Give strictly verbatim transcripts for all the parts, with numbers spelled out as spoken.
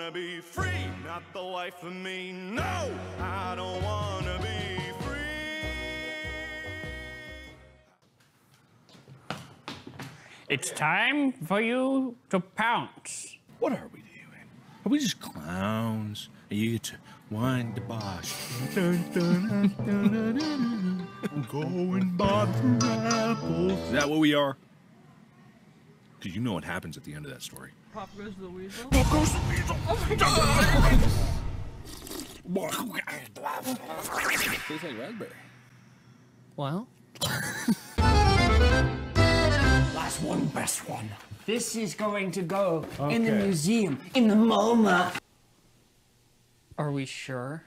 wanna be free, not the life of me. No, I don't wanna be free. It's time for you to pounce. What are we doing? Are we just clowns? And you get to wind the boss. Going by the apples. Is that what we are? Because you know what happens at the end of that story. Pop goes the weasel. Pop goes the weasel. Oh my god. Tastes like raspberry. Well. Last one, best one. This is going to go Okay. in the museum, in the MoMA. Are we sure?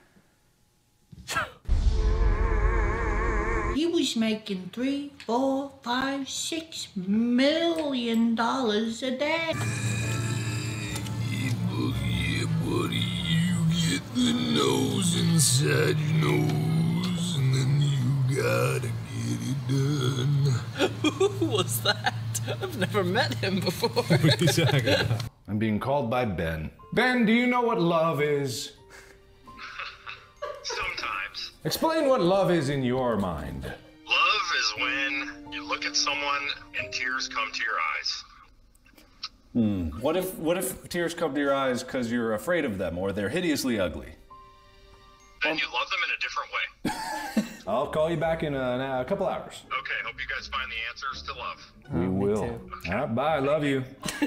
He was making three, four, five, six million dollars a day. Yeah, buddy, you get the nose inside your nose, and then you gotta get it done. Who was that? I've never met him before. I'm being called by Ben. Ben, do you know what love is? Sometimes. Explain what love is in your mind. Love is when you look at someone and tears come to your eyes. Hmm. What if what if tears come to your eyes because you're afraid of them or they're hideously ugly? Then you love them in a different way. I'll call you back in a, a couple hours. Okay, hope you guys find the answers to love. We will. Okay. All right, bye. Love you.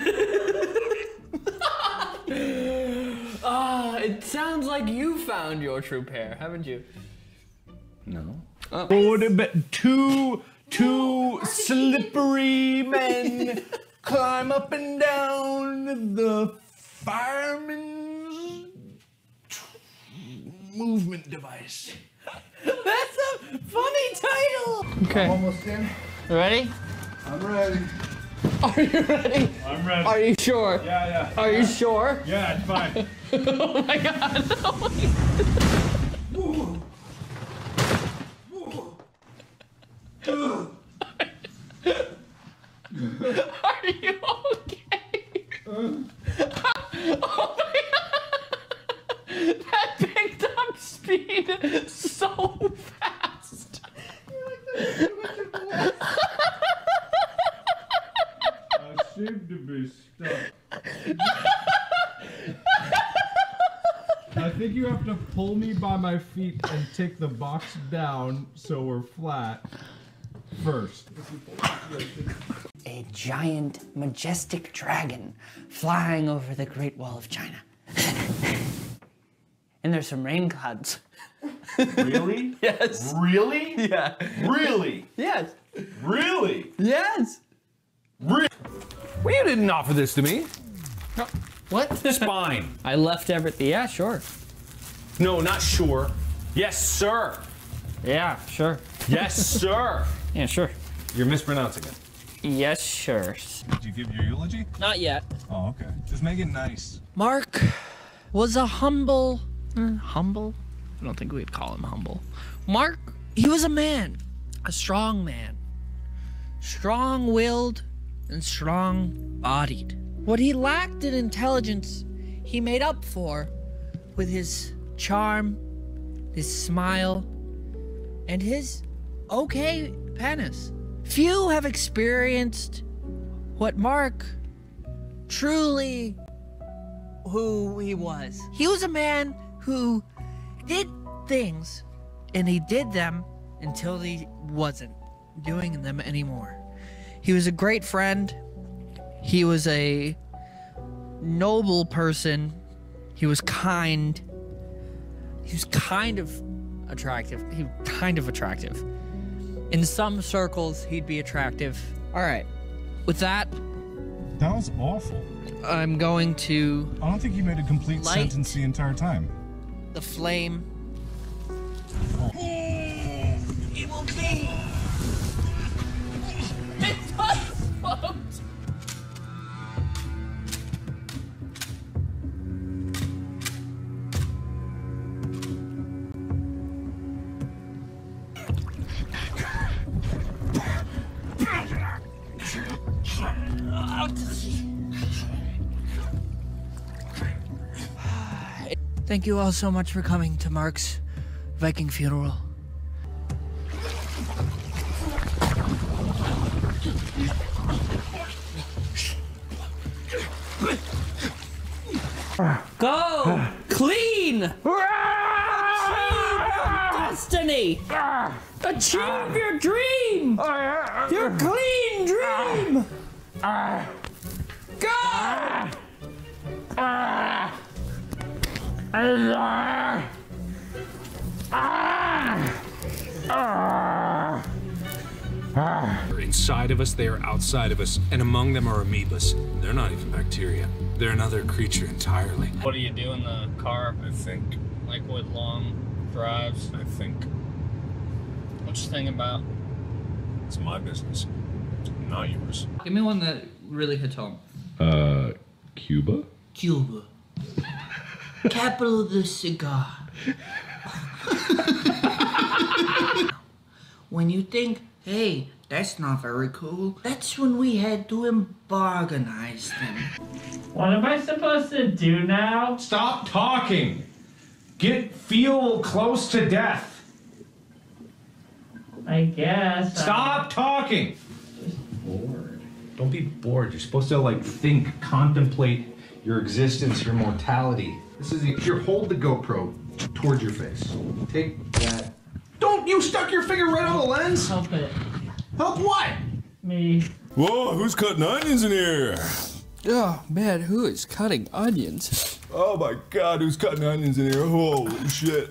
Ah, it sounds like you found your true pair, haven't you? No. Oh. Two, two slippery men climb up and down the fireman's movement device. That's a funny title! Okay. I'm almost in. Ready? I'm ready. Are you ready? I'm ready. Are you sure? Yeah, yeah. Are you sure? Yeah, it's fine. Oh my god. Oh my god. Are you okay? Oh my god. That picked up speed so fast. I seem to be stuck. I think you have to pull me by my feet and take the box down so we're flat first. A giant, majestic dragon flying over the Great Wall of China. And there's some rain clouds. Really? Yes. Really? Yeah. Really? Yes. Really? Yes. Really? Well, you didn't offer this to me. No. What? Spine. I left everything. Yeah, sure. No, not sure. Yes, sir. Yeah, sure. Yes, sir. Yeah, sure. You're mispronouncing it. Yes, sure. Did you give your eulogy? Not yet. Oh, okay. Just make it nice. Mark was a humble, uh, humble? I don't think we'd call him humble. Mark, he was a man, a strong man, strong-willed and strong-bodied. What he lacked in intelligence, he made up for with his charm, his smile, and his okay penis. Few have experienced what Mark truly who he was. He was a man who did things and he did them until he wasn't doing them anymore. He was a great friend. He was a noble person. He was kind. He was kind of attractive. He was kind of attractive. In some circles, he'd be attractive. All right. With that, That was awful. I'm going to I don't think you made a complete Light. sentence the entire time. the flame. It will be. It does float. Thank you all so much for coming to Mark's Viking funeral. Go! Clean! Destiny! Achieve your dream! Your clean dream! Go! They're inside of us, they are outside of us, and among them are amoebas. They're not even bacteria. They're another creature entirely. What do you do in the car? I think. Like with long drives? I think. What you think about? It's my business, not yours. Give me one that really hits home. Uh, Cuba? Cuba. Capital of the cigar. When you think, hey, that's not very cool, that's when we had to embarganize them. What am I supposed to do now? Stop talking. Get feel close to death. I guess. Stop talking. Just bored. Don't be bored. You're supposed to like think, contemplate your existence, your mortality. This is here. Hold the GoPro towards your face. Take that. Don't you stuck your finger right on the lens? Help it. Help what? Me. Whoa, who's cutting onions in here? Oh man, who is cutting onions? Oh my god, who's cutting onions in here? Holy shit.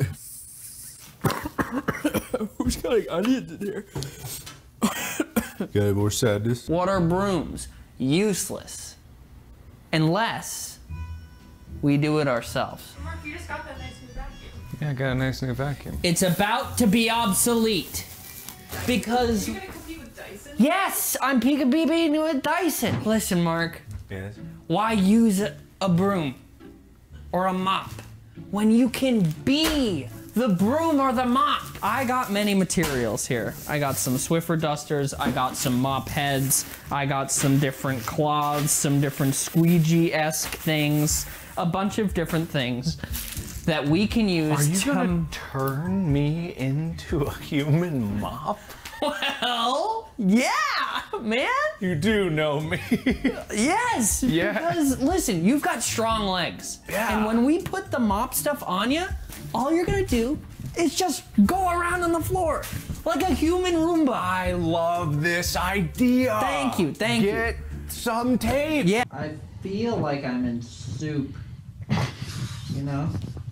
Who's cutting onions in here? Got any more sadness? What are brooms? Useless. Unless we do it ourselves. Mark, you just got that nice new vacuum. Yeah, I got a nice new vacuum. It's about to be obsolete. Because... Are you gonna compete with Dyson? Yes, I'm peekaboo with Dyson. Listen, Mark. Yes. Why use a, a broom or a mop when you can be the broom or the mop? I got many materials here. I got some Swiffer dusters, I got some mop heads, I got some different cloths, some different squeegee-esque things, a bunch of different things that we can use. Are you to gonna turn me into a human mop? Well, yeah, man. You do know me. Yes. Yeah. Because listen, you've got strong legs. Yeah. And when we put the mop stuff on you, all you're gonna do is just go around on the floor like a human Roomba. I love this idea. Thank you. Thank you. Get some tape. Yeah. I feel like I'm in soup. You know?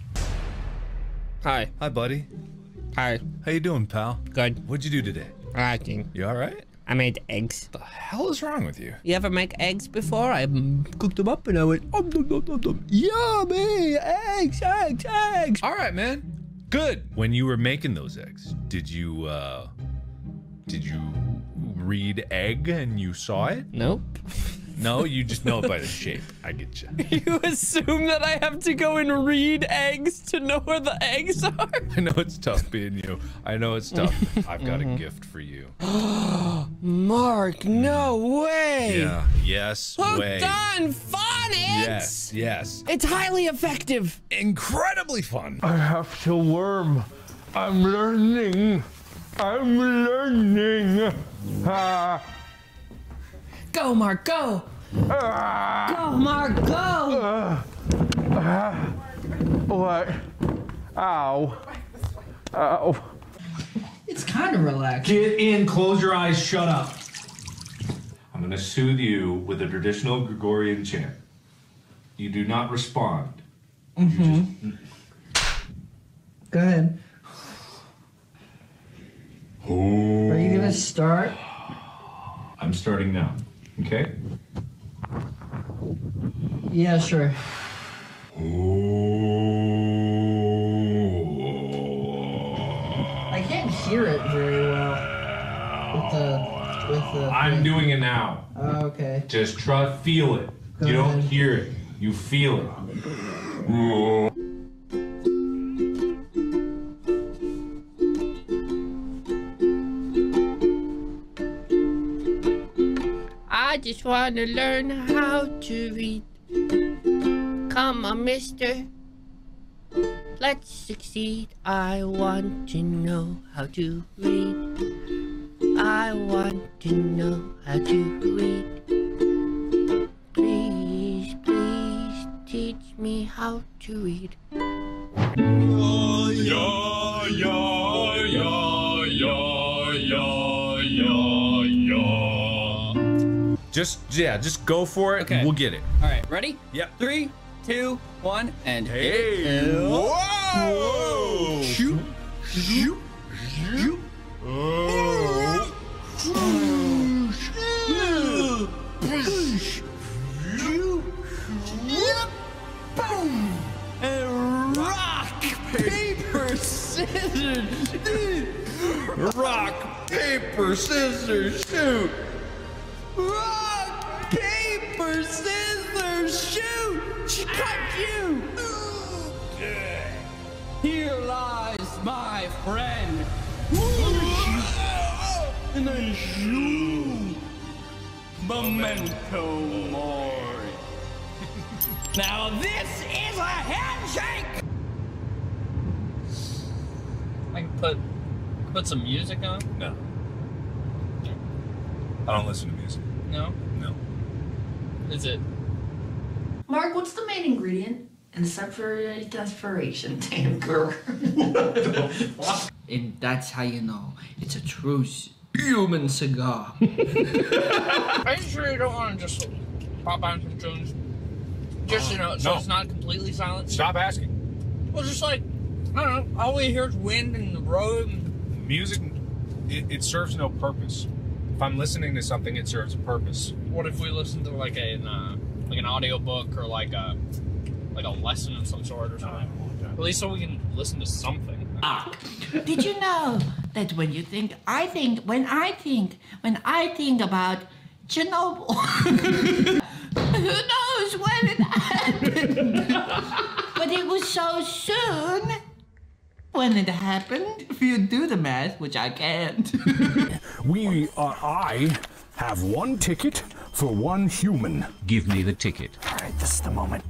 Hi. Hi, buddy. Hi. How you doing, pal? Good. What'd you do today? Acting. You all right? I made eggs. What the hell is wrong with you? You ever make eggs before? I mm, cooked them up and I went, um, dum, dum, dum, dum. Yummy! Eggs, eggs, eggs! All right, man. Good. When you were making those eggs, did you, uh, did you read egg and you saw it? Nope. No, you just know it by the shape. I get you. You assume that I have to go and read eggs to know where the eggs are? I know it's tough being you. I know it's tough. I've got a gift for you. Mark, no way! Yeah. Yes. Hooked way. on phonics! Yes. Yes. It's highly effective. Incredibly fun. I have to worm. I'm learning. I'm learning. Ah. Go, Mark, go! Ah. Go, Mark, go! Uh, uh, what? Ow. Ow. It's kind of relaxed. Get in, close your eyes, shut up. I'm gonna soothe you with a traditional Gregorian chant. You do not respond. Mm-hmm. You just... Go ahead. Are you gonna start? I'm starting now, okay? Yeah, sure. I can't hear it very well with the with the. I'm thing. doing it now. Oh, okay. Just try, feel it. Go you don't ahead. hear it, you feel it. I just want to learn how to read. Come on, mister. let's succeed. I want to know how to read. I want to know how to read. Please, please teach me how to read. Yeah, yeah, yeah, yeah, yeah, yeah, yeah. Just, yeah, just go for it. Okay. And we'll get it. All right, ready? Yep. Three, two, one, and Hey! hit it. Whoa! Shoot, shoot, shoot. Boom! And rock, paper, scissors. Rock, paper, scissors, shoot. Rock, paper, scissors, shoot. She cut you. Here lies my friend. And then shoot. Memento mori. Now this is a handshake. I can put put some music on. No. I don't listen to music. No. No. Is it? Mark, what's the main ingredient in separate desperation tanker? And that's how you know it's a true human cigar. Are you sure you don't want to just pop on some tunes? Just, you know, so No. it's not completely silent? Stop asking. Well, just like, I don't know, all we hear is wind and the road. And... Music, it, it serves no purpose. If I'm listening to something, it serves a purpose. What if we listen to like an, uh, like an audiobook or like a, like a lesson of some sort or something? At least so we can listen to something. Ah, did you know that when you think, I think, when I think, when I think about Chernobyl, who knows when it happened? But it was so soon when it happened. If you do the math, which I can't. We, uh, I have one ticket for one human. Give me the ticket. All right, this is the moment.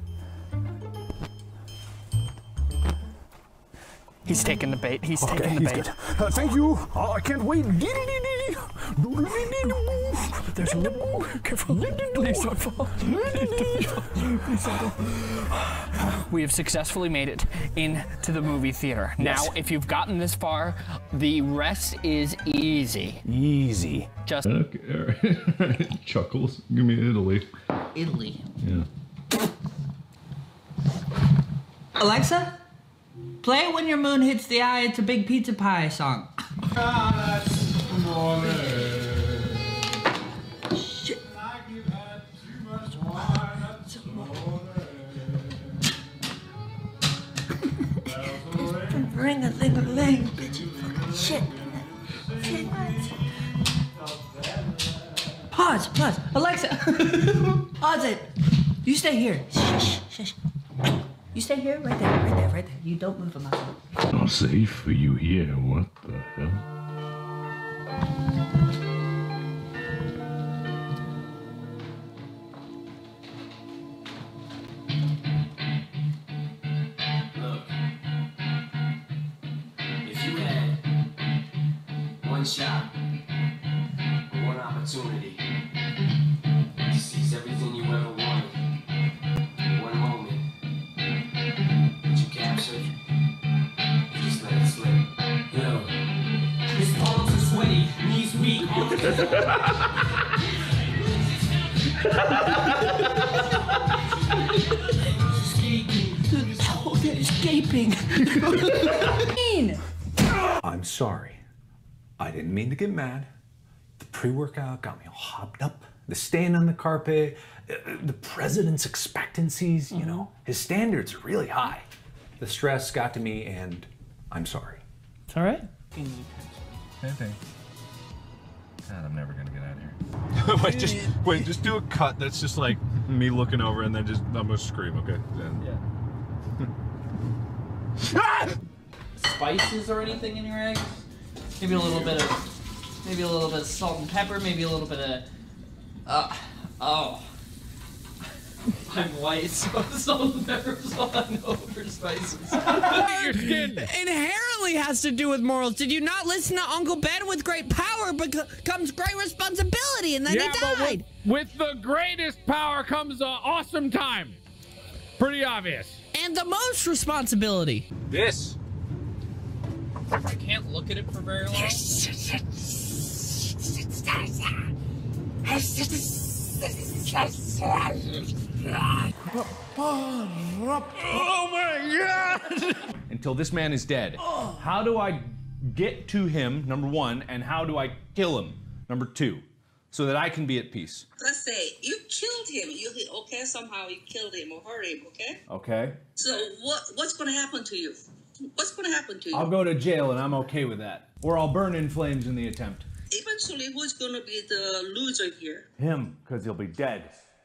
He's taking the bait. He's Okay, taking the he's bait. good. Uh, thank you. Oh, I can't wait. There's a little. Careful. Please don't fall. Please don't fall. We have successfully made it into the movie theater. Yes. Now, if you've gotten this far, the rest is easy. Easy. Just. Okay, all right. Chuckles. Give me Italy. Italy. Yeah. Alexa, play When Your Moon Hits the Eye, It's a Big Pizza Pie song. Shit. Ring a ling a ling, bitch. Fucking shit. Shit. Pause, pause. Alexa, pause it. You stay here. Shh, shh, shh. You stay here, right there, right there, right there. You don't move a muscle. Not safe for you here. What the hell? Look, if you had one shot, or one opportunity to seize everything you ever wanted, one moment that you captured, you just let it slip. Yo, his palms are sweaty, knees weak, arms Oh, they're escaping. I'm sorry. I didn't mean to get mad. The pre-workout got me all hopped up. The stain on the carpet, uh, the president's expectancies, you know, his standards are really high. The stress got to me and I'm sorry. It's all right. Same thing. God, I'm never gonna get out of here. wait, just wait, just do a cut that's just like me looking over and then just I'm gonna scream, okay? Then. Yeah. Spices or anything in your eggs? Maybe a little bit of, maybe a little bit of salt and pepper. Maybe a little bit of, uh, oh. I'm white, so salt and pepper's all I know for spices. Your skin inherently has to do with morals. Did you not listen to Uncle Ben? With great power comes great responsibility, and then yeah, he but died. With, with the greatest power comes uh, awesome time. Pretty obvious. And the most responsibility. This. I can't look at it for very long. Oh my God! Until this man is dead. How do I get to him, number one, and how do I kill him, number two, so that I can be at peace? Let's say you killed him. You okay? Somehow you killed him or hurt him. Okay. Okay. So what what's going to happen to you? What's going to happen to you? I'll go to jail and I'm okay with that. Or I'll burn in flames in the attempt. Eventually, who's going to be the loser here? Him, because he'll be dead.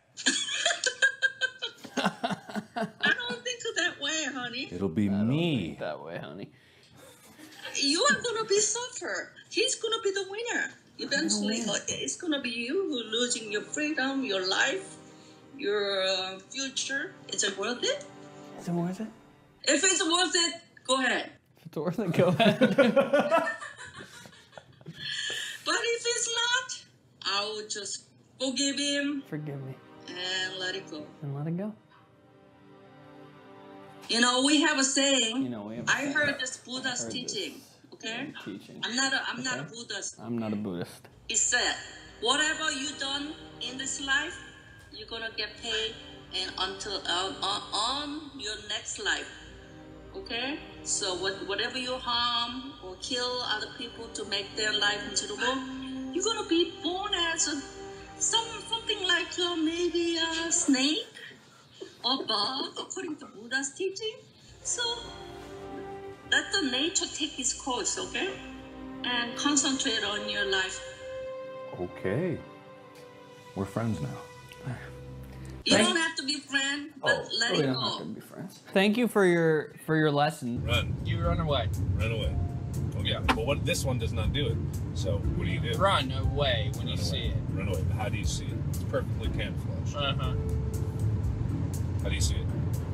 I don't think that way, honey. It'll be me. That way, honey. You are going to be suffer. He's going to be the winner. Eventually, uh, it's going to be you who losing your freedom, your life, your uh, future. Is it worth it? Is it worth it? If it's worth it, go ahead. If it's worth it, go ahead. But if it's not, I will just forgive him. Forgive me. And let it go. And let it go. You know, we have a saying. You know, we have a I saying. heard this Buddha's heard teaching. This. Okay? Teaching. I'm not a I'm okay. not a Buddhist. I'm not a Buddhist. It said, whatever you done in this life, you're gonna get paid and until uh, on, on your next life. Okay? So what, whatever you harm or kill other people to make their life miserable, you're gonna be born as a some something like uh, maybe a snake or bug, according to Buddha's teaching. So let the nature take its course, okay? And concentrate on your life. Okay. We're friends now. You don't have to be friends, but Oh. let We it don't go. have to be friends. Thank you for your for your lesson. Run. You run away. Run away. Oh yeah. But what this one does not do it. So what do you do? Run away when Run you away. see it. Run away. But how do you see it? It's perfectly camouflaged. Uh huh. How do you see it?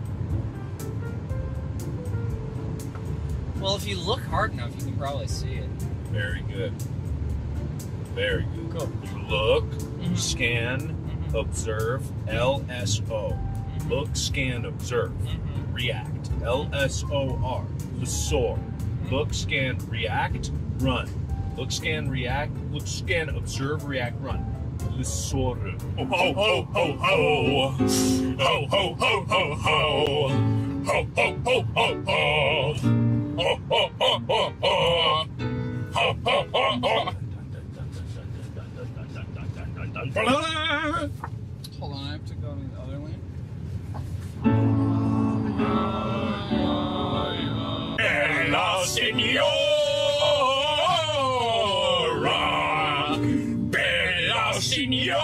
Well, if you look hard enough, you can probably see it. Very good. Very good. Cool. You look, Mm-hmm. scan, mm-hmm. observe, L S O. Mm-hmm. Look, scan, observe. Mm-hmm. React. L S O R. Lesor. Mm-hmm. Look, scan, react, run. Look, scan, react. Look, scan, observe, react, run. Lesor. Ho ho ho ho ho. Ho ho ho ho ho. Ho ho ho ho ho. Ho ho ho ho ho. Ho ho ho ho. Hold on, I have to go to the other lane. Bella Signora, Bella Signora.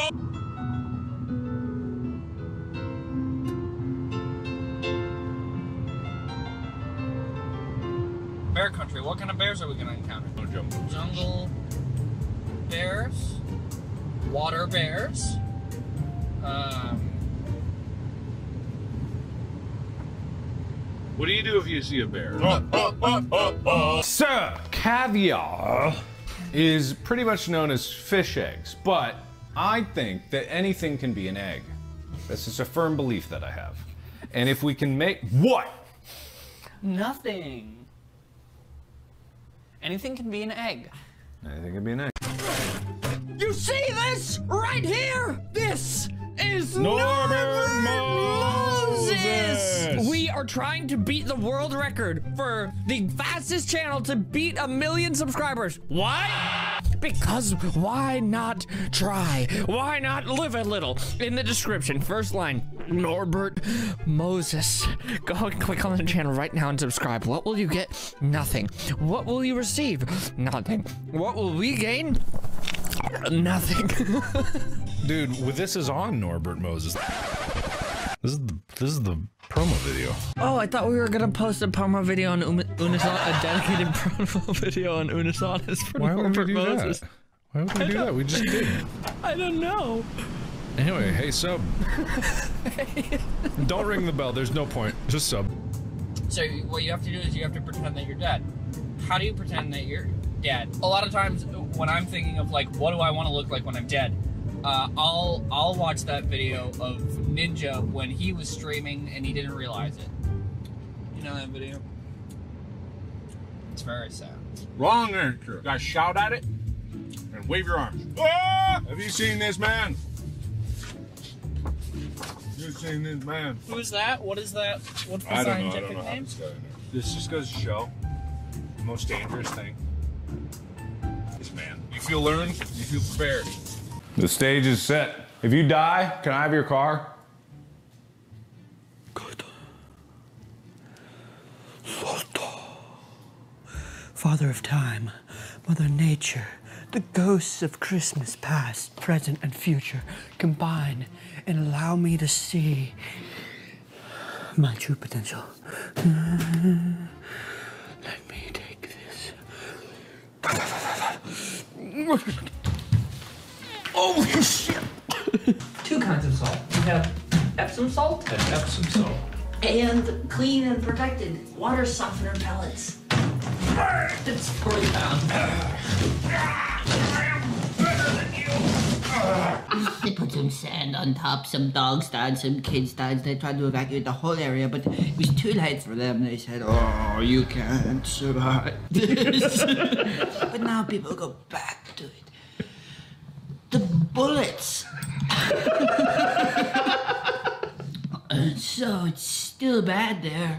Bear country. What kind of bears are we gonna encounter? Jungle bears, water bears. Um, What do you do if you see a bear? Sir, caviar is pretty much known as fish eggs, but I think that anything can be an egg. This is a firm belief that I have. And if we can make what? Nothing. Anything can be an egg. Anything can be an egg. You see this right here? This is Norbert Moses. We are trying to beat the world record for the fastest channel to beat a million subscribers. Why? Because why not try? Why not live a little? In the description, first line, Norbert Moses. Go and click on the channel right now and subscribe. What will you get? Nothing. What will you receive? Nothing. What will we gain? Nothing. Dude, well, this is on Norbert Moses. This is the this is the promo video. Oh, I thought we were gonna post a promo video on um, UNUS, a dedicated promo video on UNUS ANNUS for Why would we Norbert do Moses. that? Why would we do that? We just did. I don't know. Anyway, hey sub. Don't ring the bell, there's no point. Just sub. So what you have to do is you have to pretend that you're dead. How do you pretend that you're dead? A lot of times when I'm thinking of like, what do I want to look like when I'm dead? Uh, I'll I'll watch that video of Ninja when he was streaming and he didn't realize it. You know that video? It's very sad. Wrong answer. You guys shout at it and wave your arms. Ah! Have you seen this man? You've seen this man. Who is that? What is that? What's the I don't know. I scientific don't know how name? this got in there. This just goes to show the most dangerous thing is man. If you learn, if you prepare. The stage is set. If you die, can I have your car? Father of time, Mother Nature, the ghosts of Christmas past, present, and future combine and allow me to see my true potential. Let me take this. Oh, shit! Two kinds of salt. We have Epsom salt And Epsom salt. and clean and protected water softener pellets. It's forty pounds. They put some sand on top, some dogs died, some kids died. They tried to evacuate the whole area, but it was too late for them. They said, oh, you can't survive this. But now people go back to it. The bullets. So it's still bad there.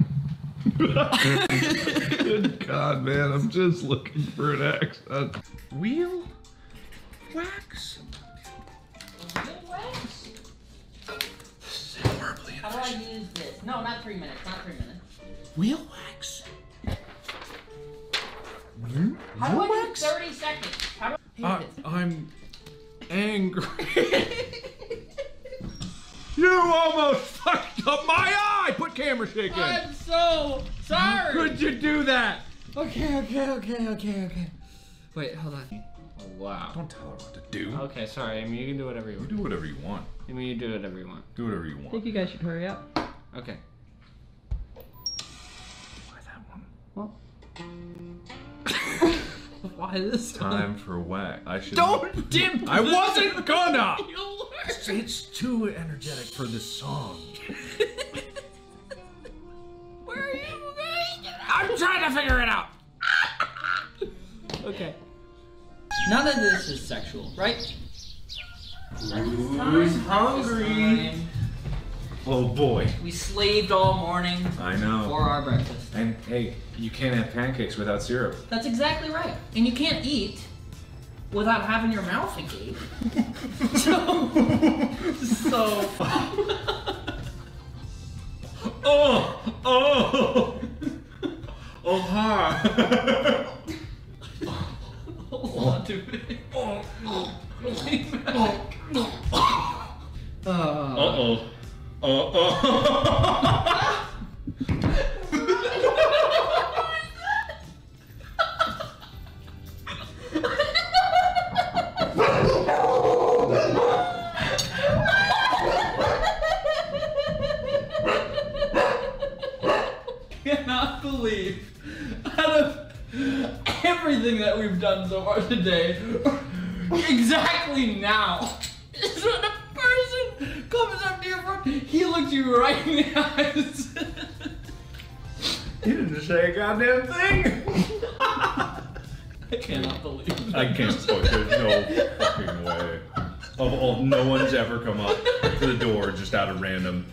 Good God, man, I'm just looking for an accent. Wheel wax? Wheel wax? How do I use this? No, not three minutes. Not three minutes. Wheel wax? Hmm? How do I do thirty seconds? How do I Uh, I'm angry. You almost fucked up my eye! Put camera shake in. I'm so sorry. How could you do that? Okay, okay, okay, okay, okay. Wait, hold on. Oh, wow. Don't tell her what to do. Okay, sorry. I mean, you can do whatever you want. You do whatever you want. I mean, you do whatever you want. Do whatever you I want. think you guys should hurry up. Okay. Why that one? Well. Why this one? Time for whack. I should. Don't dip I this. wasn't gonna. You learn. It's, it's too energetic for this song. Where are you going? I'm trying to figure it out. Okay. None of this is sexual, right? Who's hungry? Oh boy. We slaved all morning I know. for our breakfast. And hey, you can't have pancakes without syrup. That's exactly right. And you can't eat without having your mouth engaged. so, so. Oh, oh, oh, ha. Hold on to it. Oh, Uh, Uh-oh. Uh-oh. cannot believe out of everything that we've done so far today, exactly now is when a person comes up to your front, he looks you right in the eyes. You didn't say a goddamn thing. I cannot believe that. I can't fuck. There's no fucking way. Of all, no one's ever come up to the door just out of random.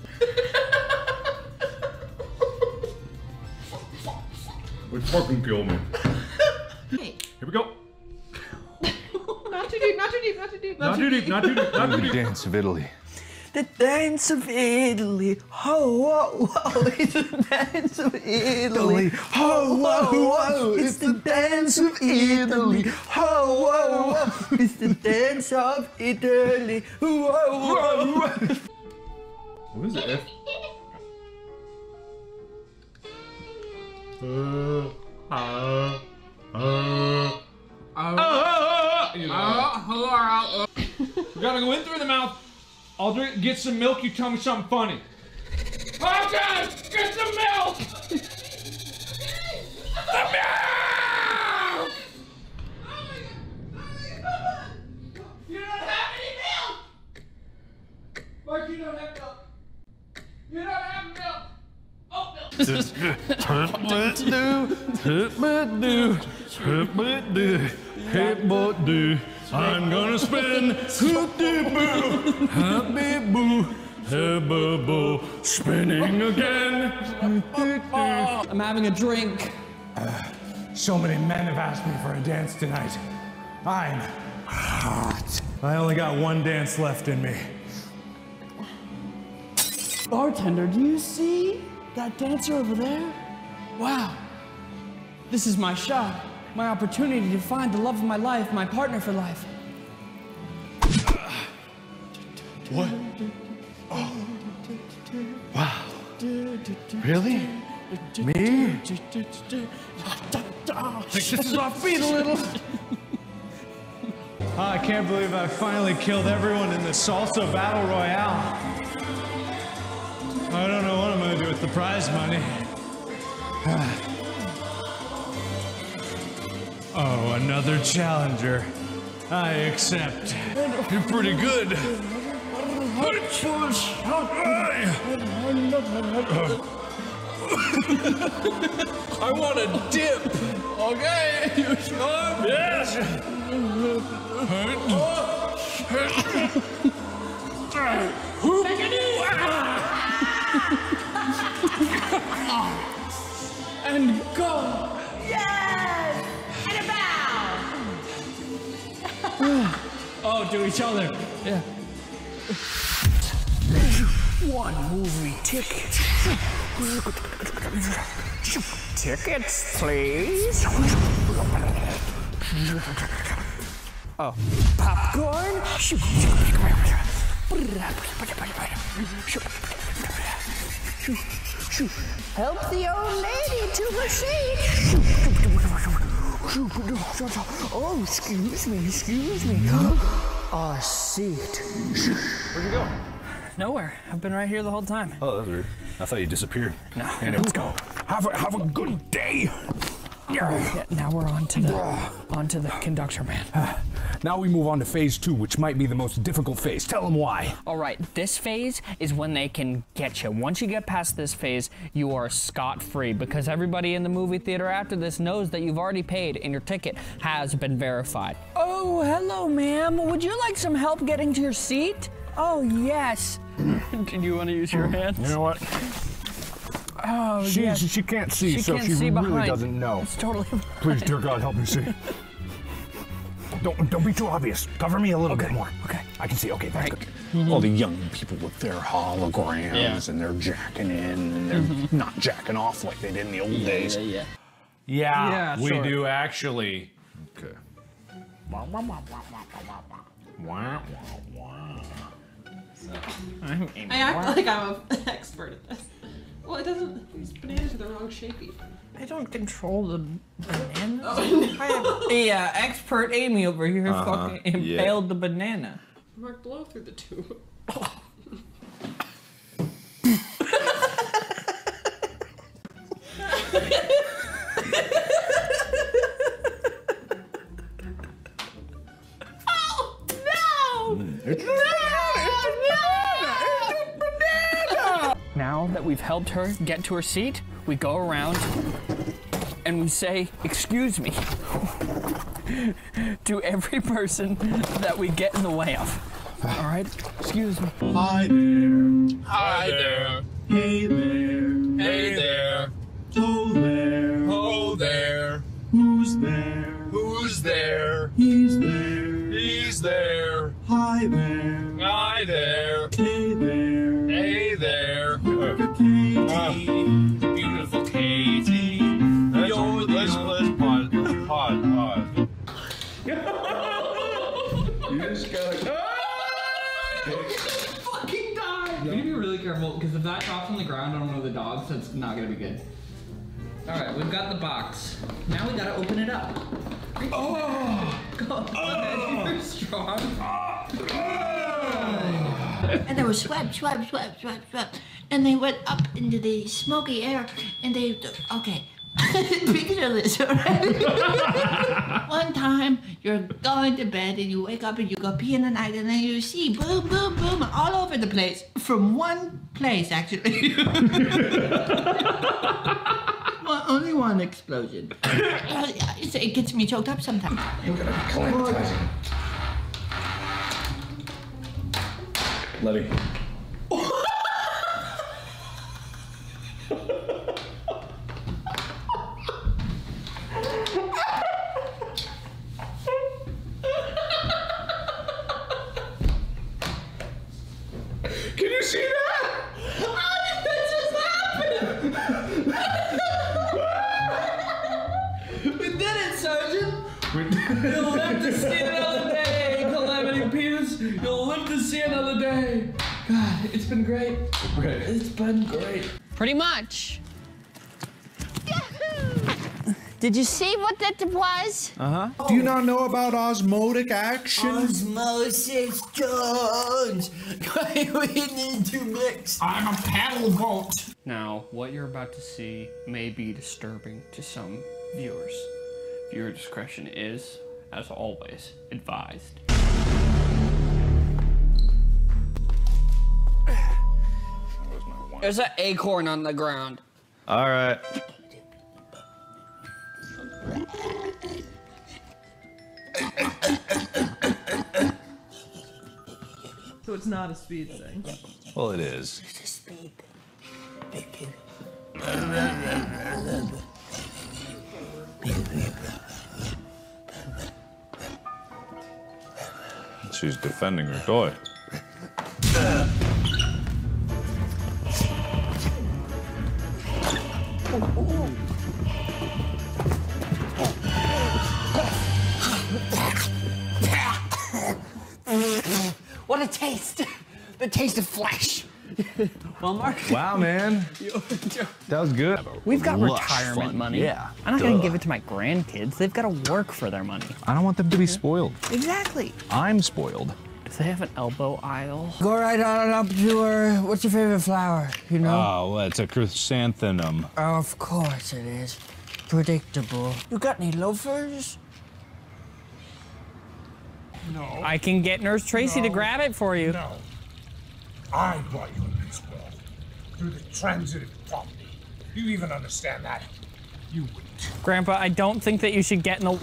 Would fucking kill me. Hey. Here we go. Not too deep, not too deep, not too deep. Not too deep, not too deep, not too deep. Dance of Italy. The dance of Italy, ho, whoa, whoa, it's the dance of Italy, ho, whoa, whoa, it's the dance of Italy, ho, whoa, whoa, it's the dance of Italy, whoa, whoa, whoa. What is it? Uh, uh, uh, uh, uh, you know. Uh, We gotta go in through the mouth. I'll drink, get some milk, you tell me something funny. Oh God, get some milk! The milk! You don't have any milk! Mark, you don't have milk. You don't have milk. Oh, milk. I'm gonna spin hoop-de-boo, happy-boo, hibba-boo, spinning again. I'm having a drink. Uh, so many men have asked me for a dance tonight. I'm hot. I only got one dance left in me. Bartender, do you see that dancer over there? Wow. This is my shot. My opportunity to find the love of my life, my partner for life. What? Oh. Wow. Really? Me? I think this is offbeat a little. I can't believe I finally killed everyone in the salsa battle royale. I don't know what I'm gonna do with the prize money. Oh, another challenger. I accept. You're pretty good. I want a dip. Okay, you sure? Yes. And go. Yes! And a bow! Oh, to each other. Yeah. One movie ticket. Tickets, please. Oh, popcorn. Help the old lady to her seat. Oh, excuse me, excuse me. Our seat. Where'd you go? Nowhere. I've been right here the whole time. Oh, that's weird. I thought you disappeared. No. Anyway, let's go. Have a, have a good day. Yeah, now we're on to the on to the conductor man. Now we move on to phase two, which might be the most difficult phase. Tell them why. All right, this phase is when they can get you. Once you get past this phase, you are scot-free because everybody in the movie theater after this knows that you've already paid and your ticket has been verified. Oh, hello, ma'am. Would you like some help getting to your seat? Oh, yes. Did you want to use your hands? You know what? Oh, she, yes. she can't see, She so can't she see really behind. doesn't know. It's totally Please, dear God, help me see. Don't don't be too obvious. Cover me a little Okay. bit more. Okay. I can see. Okay, that's Right. good. Mhm. All the young people with their holograms Yeah. and they're jacking in and they're Mhm. not jacking off like they did in the old days. Yeah, yeah. Yeah, Yeah, we sure. do actually. Okay. Wow, wow, wow. I act like I'm an expert at this. Well, it doesn't. These bananas are the wrong shapey. I don't control the bananas. Oh, no. Yeah, expert Amy over here Uh-huh, fucking impaled the banana. Mark, blow through the tube. Oh, no! It's Now that we've helped her get to her seat, we go around and we say, excuse me, to every person that we get in the way of. All right? Excuse me. Hi there. Hi there. Hey there. Hey there. Ho there. Ho there. Who's there? Who's there? He's there. He's there. Hi there. Hi there. Hey there. Hey there. Katie. Ah, beautiful Katie. Let's, let's, let's pause. Pause. Pause. You just gotta. Fucking die! You need to be really careful because if that drops on the ground, I don't know the dogs. That's not gonna be good. All right, we've got the box. Now we gotta open it up. Oh! Go ahead, you're strong. And they were swept, swept, swept, swept, swept. And they went up into the smoky air and they, okay. Picture this, alright? One time you're going to bed and you wake up and you go pee in the night and then you see boom, boom, boom all over the place. From one place, actually. Well, only one explosion. It gets me choked up sometimes. You gotta climatize it. Letty. Can you see that? How did that just happen? We did it, Sergeant! You'll live to see another day, Calamity Peters. You'll live to see another day. God, it's been great. Great. It's been great. Pretty much. Did you see what that was? Uh-huh. Do you not know about osmotic action? Osmosis Jones! We need to mix. I'm a paddle boat. Now, what you're about to see may be disturbing to some viewers. Viewer discretion is, as always, advised. There's an acorn on the ground. All right. So it's not a speed thing. Well, it is. It's a speed. She's defending her toy. What a taste! The taste of flesh. Well, Mark. Wow, man. That was good. We've got Lush retirement fun. money. Yeah. I'm not Duh. gonna give it to my grandkids. They've got to work for their money. I don't want them to be spoiled. Exactly. I'm spoiled. Do they have an elbow aisle? Go right on up to her. What's your favorite flower? You know? Oh, well, it's a chrysanthemum. Of course it is. Predictable. You got any loafers? No. I can get Nurse Tracy No. to grab it for you. No. I brought you in this world through the transitive property. Do you even understand that? You wouldn't. Grandpa, I don't think that you should get in the... I'm,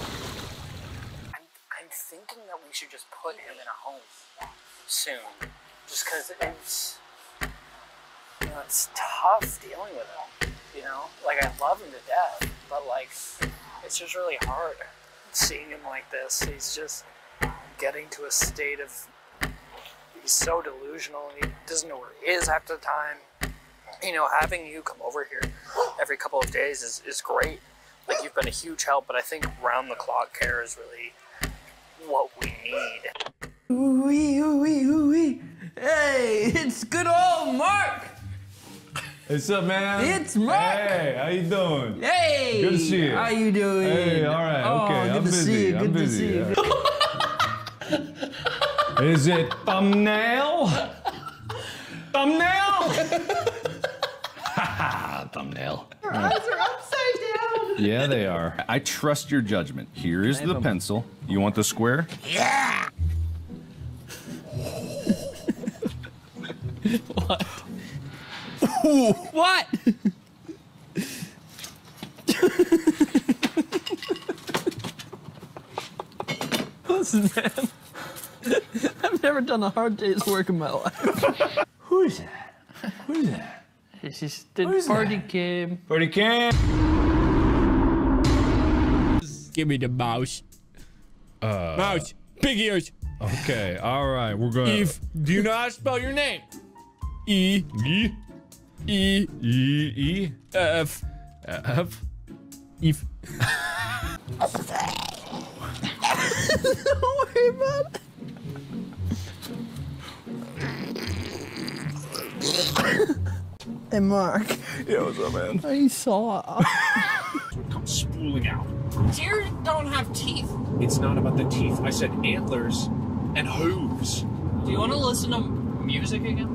I'm thinking that we should just put him in a home soon. Just because it's, you know, it's tough dealing with him. You know, like I love him to death, but like, it's just really hard seeing him like this. He's just getting to a state of, he's so delusional and he doesn't know where he is half the time. You know, having you come over here every couple of days is, is great. Like, you've been a huge help, but I think round-the-clock care is really what we need. Ooh-wee, ooh-wee, ooh-wee. Hey, it's good old Mark. What's up, man? It's Mark. Hey, how you doing? Hey. Good to see you. How you doing? Hey, all right, Oh, okay. good I'm to busy. see you. I'm Good to busy. see you. Yeah. Is it thumbnail? Thumbnail? Thumbnail. Her eyes are upside down. Yeah, they are. I trust your judgment. Here is the pencil. You want the square? Yeah. What? What? Listen, man. I've never done a hard day's work in my life. Who's that? Who's that? It's just the Who's party that? cam. Party cam. Give me the mouse. Uh, Mouse. Big ears. Okay, all right, we're gonna. Eve, do you know how to spell your name? E. E. E. E. E. F. F. Eve. Don't worry about it. Hey, Mark. Yeah, what's up, man? I saw. Come spooling out. Deer don't have teeth. It's not about the teeth. I said antlers, and hooves. Do you want to listen to music again?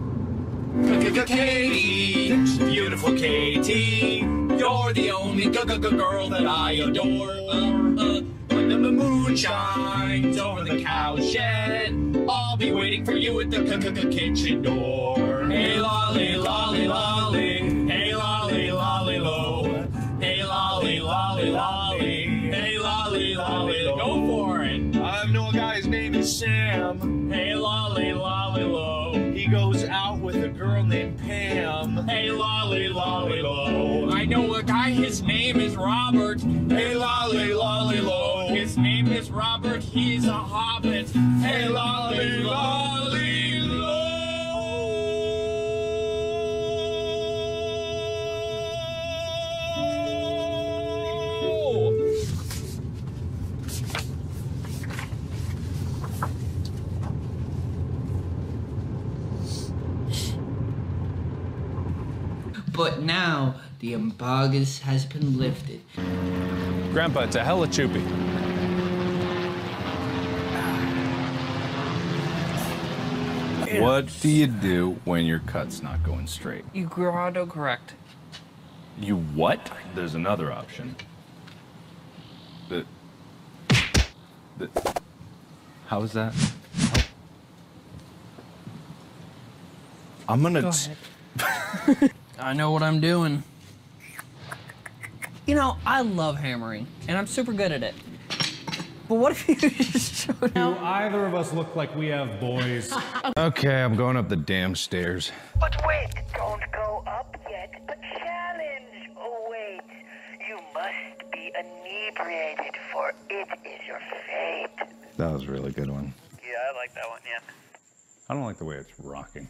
Katie, beautiful Katie, you're the only girl that I adore. Uh, uh, when the moon shines over the cowshed, I'll be waiting for you at the kitchen door. Hey lolly, lolly, lolly, hey lolly, lolly, lo. Hey lolly, lolly, lolly, hey lolly, lolly, lo. Go for it. I know a guy, his name is Sam. Hey lolly, lolly, lo. He goes out with a girl named Pam. Hey lolly, lolly, lo. I know a guy, his name is Robert. Hey lolly, lolly, lo. His name is Robert, he's a hobbit. Hey lolly, lolly, lo. But now the embargo has been lifted. Grandpa, it's a hella choopy. What do you do when your cut's not going straight? You auto correct. You what? There's another option. The, the, how is that? I'm gonna. Go ahead. I know what I'm doing. You know, I love hammering, and I'm super good at it. But what if you just showed Do either of us look like we have boys? Okay, I'm going up the damn stairs. But wait, don't go up yet. A challenge awaits. You must be inebriated, for it is your fate. That was a really good one. Yeah, I like that one, yeah. I don't like the way it's rocking.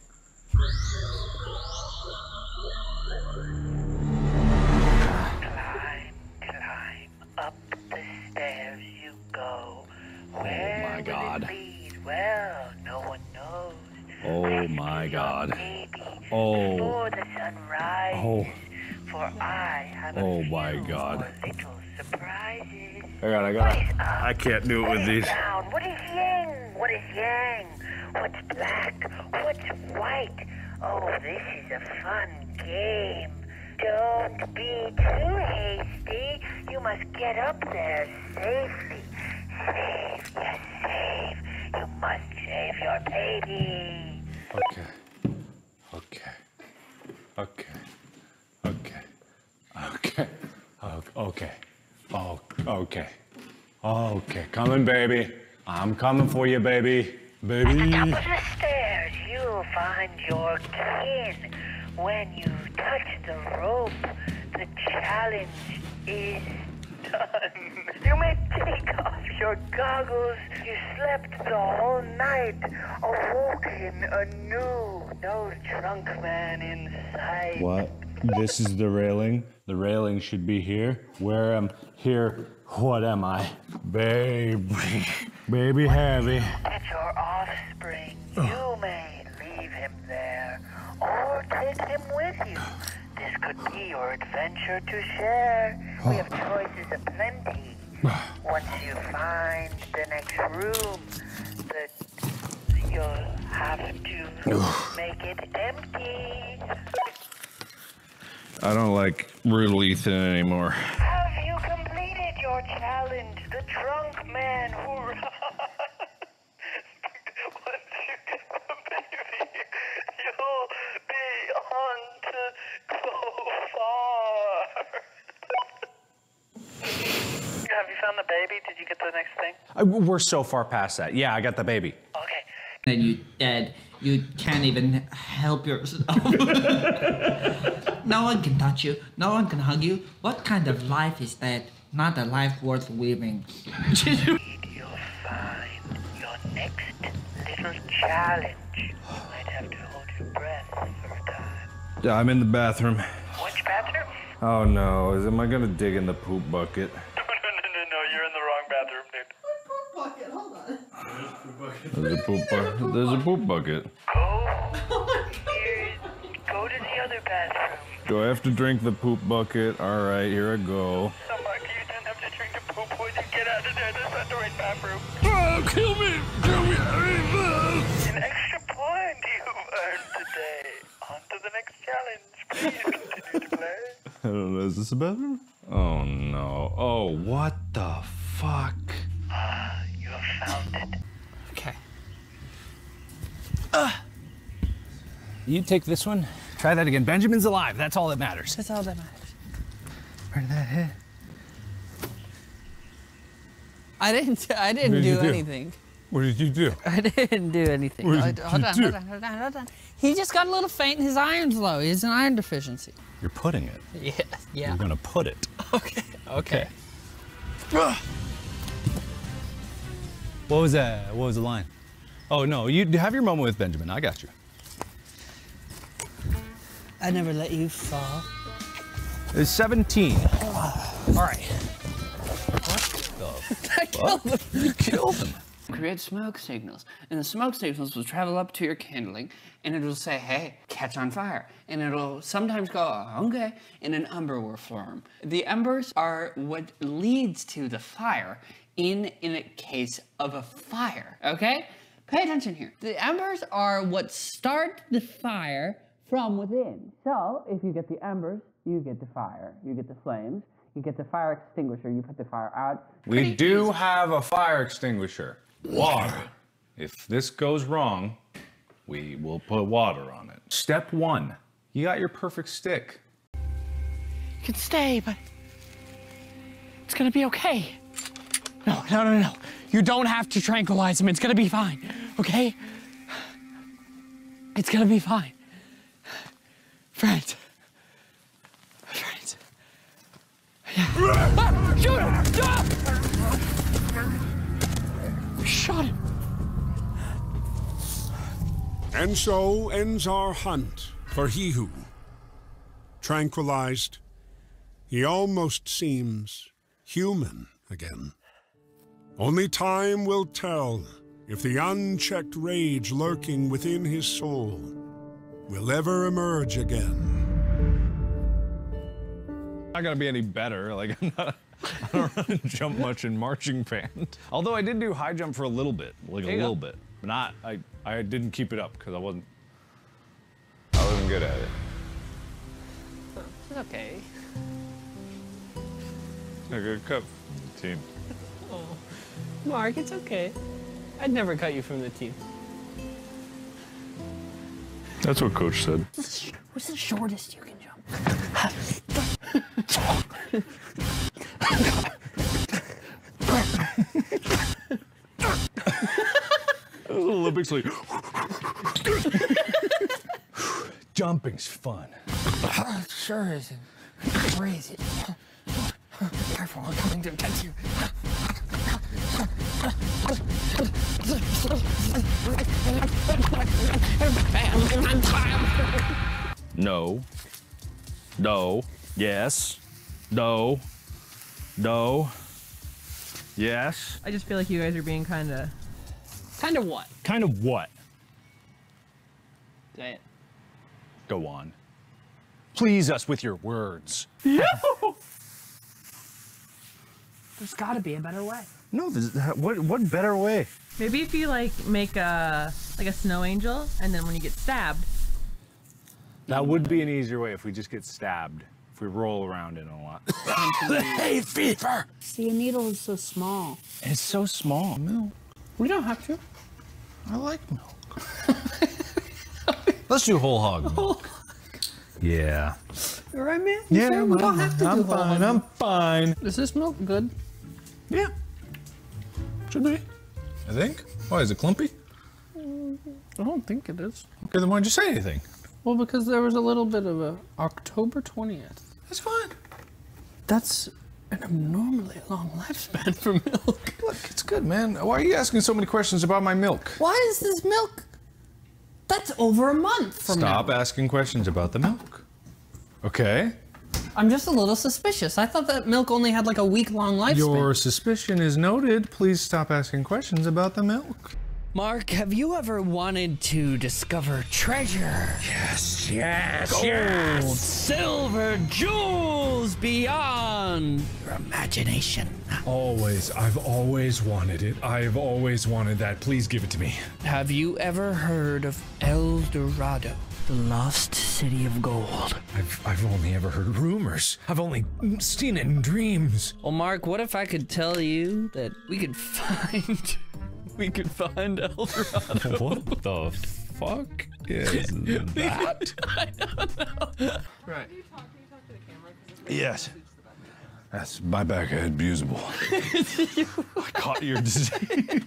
Climb, climb, up the stairs you go. Where Oh my God. will it lead? Well, no one knows. Oh my God. Oh. Before the sun rises, Oh. for I have a Oh few my God. more little surprises. I got, I got. I can't do it with these. Down. What is yang? What is yang? What's black? What's white? Oh, this is a fun game. Don't be too hasty. You must get up there safely. Save, yes, save. You must save your baby. Okay. Okay. Okay. Okay. Okay. Oh, okay. Oh, okay. Okay. Coming, baby. I'm coming for you, baby. Baby. At the top of the stairs, you'll find your kin. When you touch the rope, the challenge is done. You may take off your goggles. You slept the whole night, awoken anew. No drunk man in sight. What? This is the railing? The railing should be here. Where am here? What am I? Baby. Baby heavy. At your offspring, you may leave him there or take him with you. This could be your adventure to share. We have choices aplenty. Once you find the next room, the, you'll have to make it empty. I don't like Brutal Ethan anymore. Have you completed your challenge? The drunk man who runs. Once you get the baby, you'll be on to go far. Have you found the baby? Did you get the next thing? I, we're so far past that. Yeah, I got the baby. Okay. Then you dead. You can't even help yourself. No one can touch you. No one can hug you. What kind of life is that? Not a life worth living. You'll find your next little challenge. You might have to hold your breath for a time. Yeah, I'm in the bathroom. Which bathroom? Oh no, is am I gonna dig in the poop bucket? No, no, no, no, you're in the wrong bathroom, dude. Bucket, hold on. There's a poop bucket. There's a poop bucket. Here, go to the other bathroom. Do I have to drink the poop bucket? All right, here I go. So, Mark, you didn't have to drink the poop. Would you get out of there? That's not the right bathroom. Oh, kill me! Kill me! An extra point you've earned today. On to the next challenge. Please continue to play. I don't know, is this a bathroom? Oh no. Oh, what the fuck? Ah, you have found it. Okay. Uh. You take this one. Try that again. Benjamin's alive. That's all that matters. That's all that matters. Where did that hit? I didn't. I didn't What did do, you do? anything. What did you do? I didn't do anything. What No, did hold you on, do? hold on, hold on, hold on. He just got a little faint and his iron's low. He has an iron deficiency. You're putting it. Yeah. Yeah. You're gonna put it. Okay. Okay. What was that? What was the line? Oh no, you have your moment with Benjamin. I got you. I never let you fall. It's seventeen. All right. I killed him. You killed him. Create smoke signals, and the smoke signals will travel up to your kindling, and it'll say, "Hey, catch on fire," and it'll sometimes go, "Okay," and an ember will form. The embers are what leads to the fire in in a case of a fire. Okay, pay attention here. The embers are what start the fire from within. So if you get the embers, you get the fire. You get the flames. You get the fire extinguisher. You put the fire out. We do have a fire extinguisher. Water. If this goes wrong, we will put water on it. Step one, you got your perfect stick. You can stay, but it's gonna be okay. No, no, no, no. You don't have to tranquilize him. It's gonna be fine, okay? It's gonna be fine. Friends. Friends. Yeah. Ah, shoot him! Stop! Shot him. And so ends our hunt for he who, tranquilized, he almost seems human again. Only time will tell if the unchecked rage lurking within his soul will ever emerge again. Not gonna be any better. Like I'm not. I don't run and jump much in marching band. Although I did do high jump for a little bit, like a There you little go. bit, but not. I I didn't keep it up because I wasn't. I wasn't good at it. It's okay. A good cut team. Oh, Mark, it's okay. I'd never cut you from the team. That's what Coach said. What's the shortest you can jump? Olympics like jumping's fun. It sure isn't. Crazy. Careful, I'm coming to get you. No. No. Yes. No. No. Yes. I just feel like you guys are being kind of. Kind of what? Kind of what? Say it. Go on. Please us with your words. There's got to be a better way. No, this, what what better way? Maybe if you like make a like a snow angel, and then when you get stabbed. That would be an easier way if we just get stabbed. If we roll around in a lot. The hay fever. See, a needle is so small. It's so small. Milk. We don't have to. I like milk. Let's do whole hog milk. Yeah. All right, man? Yeah, You sure? We don't have to I'm do whole fine. hog. I'm fine. Is this milk good? Yeah. Should be. I think. Why, is it clumpy? I don't think it is. Okay, then why'd you say anything? Well, because there was a little bit of a October twentieth. That's fine. That's an abnormally long lifespan for milk. Look, it's good, man. Why are you asking so many questions about my milk? Why is this milk? That's over a month from Stop now. asking questions about the milk. Okay? I'm just a little suspicious. I thought that milk only had like a week-long lifespan. Your suspicion is noted. Please stop asking questions about the milk. Mark, have you ever wanted to discover treasure? Yes, yes, Gold, yes. silver, jewels beyond your imagination. Always. I've always wanted it. I've always wanted that. Please give it to me. Have you ever heard of El Dorado, the lost city of gold? I've, I've only ever heard rumors. I've only seen it in dreams. Well, Mark, what if I could tell you that we could find... we could find El Dorado? What the fuck is that? I don't know. Right. Yes. That's my back abusable. I caught your disease.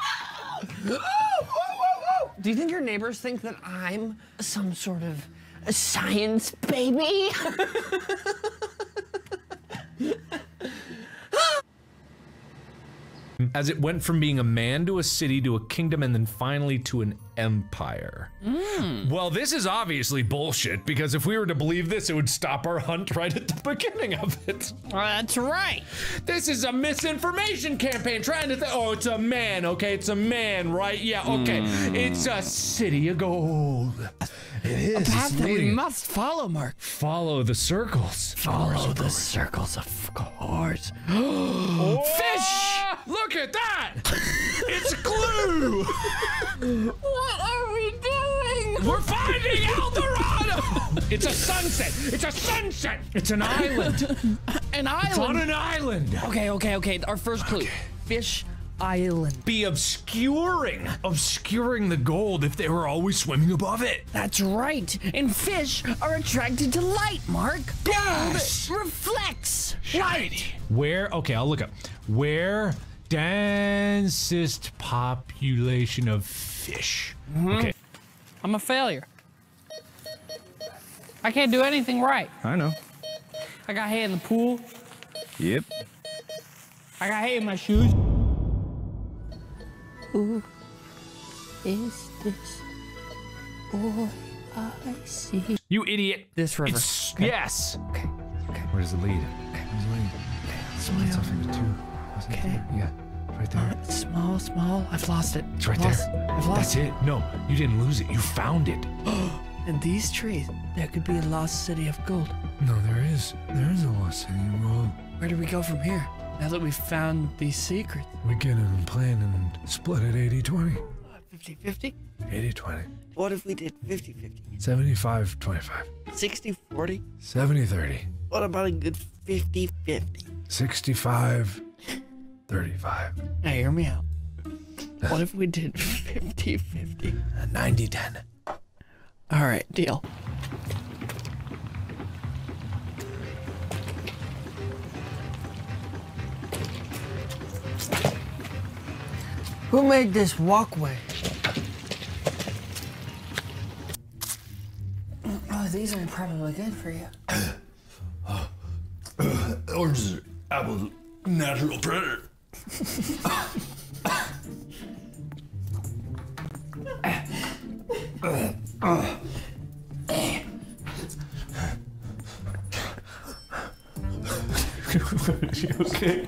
Do you think your neighbors think that I'm some sort of a science baby? As it went from being a man to a city to a kingdom and then finally to an empire. Mm. Well, this is obviously bullshit, because if we were to believe this, it would stop our hunt right at the beginning of it. Well, that's right. This is a misinformation campaign trying to think, oh, it's a man, okay, it's a man, right? Yeah, okay. Mm. It's a city of gold. It is. A path It's that we leading- must follow, Mark. Follow the circles. Follow the circles, of course. Oh, Fish! Look at that! It's glue! What are we doing? We're finding El Dorado! It's a sunset! It's a sunset! It's an island! An island? It's on an island! Okay, okay, okay. Our first clue. Fish Island. Be obscuring! Obscuring the gold if they were always swimming above it. That's right. And fish are attracted to light, Mark. Yes! Gold reflects Shiny. light. Where, okay, I'll look up. Where densest population of fish? Mhm. Okay. I'm a failure. I can't do anything right. I know. I got hay in the pool. Yep. I got hay in my shoes. Who is this boy I see? You idiot. This river. It's, Okay. Yes. Okay. Where does it lead? Where's it lead? Small. It's off into two. What's it? Okay. Yeah. Right there. Uh, small, small. I've lost it. It's right I've lost there. It. I've lost That's it. No, you didn't lose it. You found it. In these trees, there could be a lost city of gold. No, there is. There is a lost city of gold. Where do we go from here? Now that we've found these secrets. We get it and plan and split it eighty twenty. fifty fifty? eighty twenty. What if we did fifty fifty? seventy-five twenty-five. sixty forty? seventy thirty. What about a good fifty fifty? sixty-five thirty-five. Now hear me out. What if we did fifty fifty? ninety ten. All right, deal. Who made this walkway? Oh, these are probably good for you. Oranges, apples, natural predator. You okay?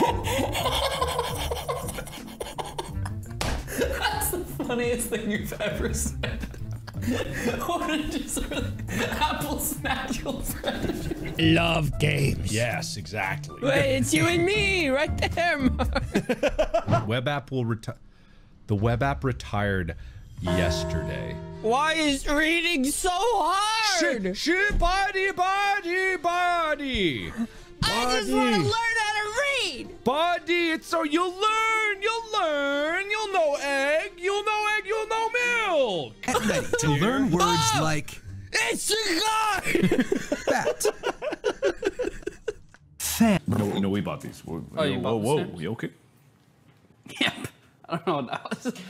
That's the funniest thing you've ever said. Oranges are apples natural predator. Love games. Yes, exactly. Wait, it's you and me right there, Mark. Web app will retire. The web app retired yesterday. Why is reading so hard? Shit, shit, body, body, body. I just want to learn how to read. Body, it's so you'll learn, you'll learn, you'll know egg, you'll know egg, you'll know milk. Get ready to learn words Oh! like It's a guy. bat, fan. No, no, we bought these. Whoa, Oh, you whoa, bought whoa, this? you okay? Yep. I don't know what that was.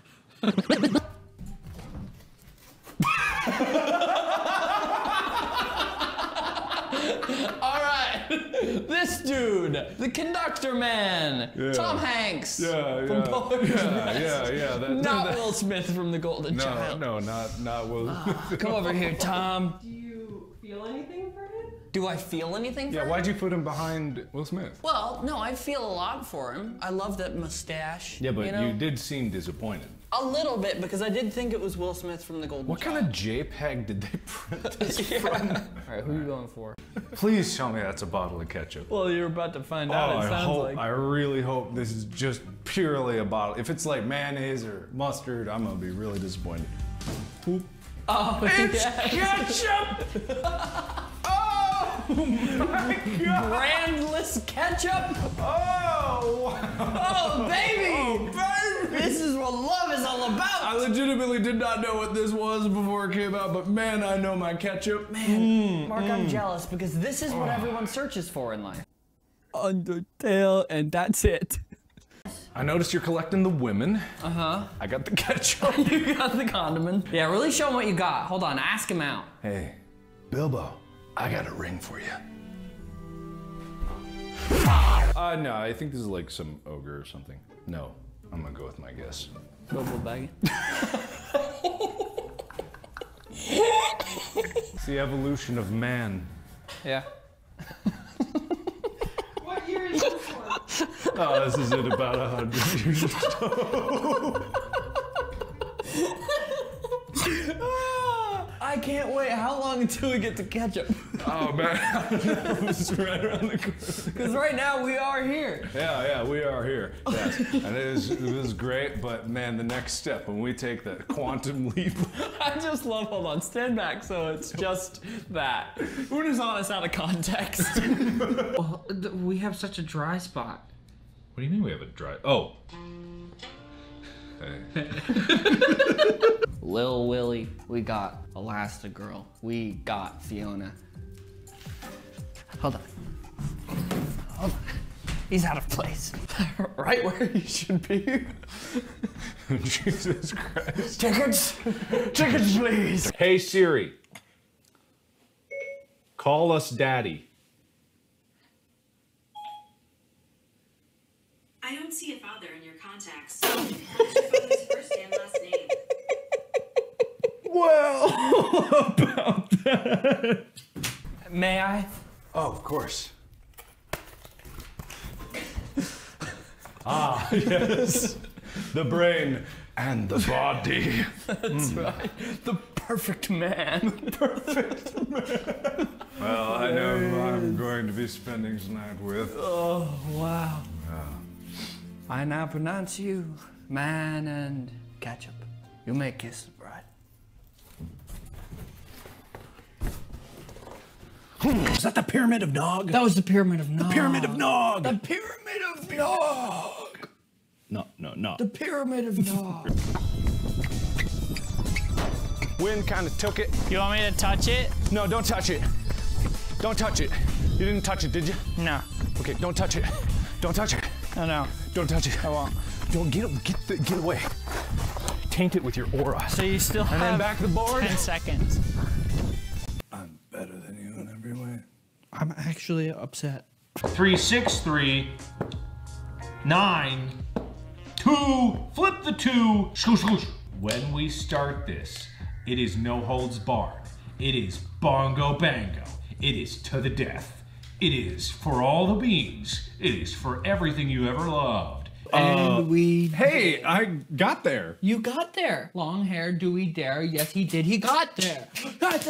All right, this dude, the conductor man, Yeah. Tom Hanks Yeah, from yeah. Polar Yeah, Express. yeah, yeah, that- Not that- Will Smith from The Golden No, Child. no, not not Will. Come over here, Tom. Do you feel anything for him? Do I feel anything for Yeah, him? why'd you put him behind Will Smith? Well, no, I feel a lot for him. I love that mustache. Yeah, but you, know? you did seem disappointed. A little bit, because I did think it was Will Smith from The Golden What Child. kind of JPEG did they print this Yeah. from? All right, who are you going for? Please tell me that's a bottle of ketchup. Well, you're about to find Oh, out. It I sounds hope, like. I really hope this is just purely a bottle. If it's like mayonnaise or mustard, I'm gonna be really disappointed. Poop. Oh, It's yes. ketchup! Oh my God! Brandless ketchup? Oh! Oh, baby! Oh, baby! This is what love is all about! I legitimately did not know what this was before it came out, but man, I know my ketchup. Man, Mm, Mark, mm. I'm jealous because this is what Oh. everyone searches for in life. Undertale, and that's it. I noticed you're collecting the women. Uh-huh. I got the ketchup. You got the condiment. Yeah, really show him what you got. Hold on, ask him out. Hey, Bilbo, I got a ring for you. Uh, no, I think this is like some ogre or something. No, I'm gonna go with my guess. Bilbo Baggins. It's the evolution of man. Yeah. What year is this one? Oh, this is in about a hundred years ago. I can't wait. How long until we get to ketchup? Oh man, it was right around the corner. Because right now we are here. Yeah, yeah, we are here. Yes, and it is, it is great. But man, the next step when we take that quantum leap. I just love. Hold on, stand back. So it's just that. UNUS ANNUS out of context. Well, th- we have such a dry spot. What do you mean we have a dry? Oh. Hey. Lil Willie, we got Elastigirl, we got Fiona. Hold on. Hold on. He's out of place. Right where he should be. Jesus Christ. Tickets! Tickets, please! Hey Siri. Call us daddy. I don't see a father in your contacts. What's your father's first and last name? Well, about that. May I? Oh, of course. Ah, yes. The brain and the body. That's Mm. right. The perfect man. Perfect man. Well, I know who I'm going to be spending tonight with. Oh, wow. Yeah. I now pronounce you man and ketchup. You may kiss the bride. Was that the Pyramid of Nog? That was the Pyramid of Nog. The Pyramid of Nog. The Pyramid of Nog. No, no, no. The Pyramid of Nog. Wind kind of took it. You want me to touch it? No, don't touch it. Don't touch it. You didn't touch it, did you? No. Okay, don't touch it. Don't touch it. No, no. Don't touch it. I won't. Don't get get the, get away. Taint it with your aura. So you still and have then back the board. ten seconds. I'm better than you in every way. I'm actually upset. Three, six, three, nine, two, flip the two, skoosh, skoosh. When we start this, it is no holds barred. It is bongo bango. It is to the death. It is for all the beans. It is for everything you ever loved. And Uh, we. Hey, I got there. You got there. Long hair, do we dare? Yes, he did. He got there. Walk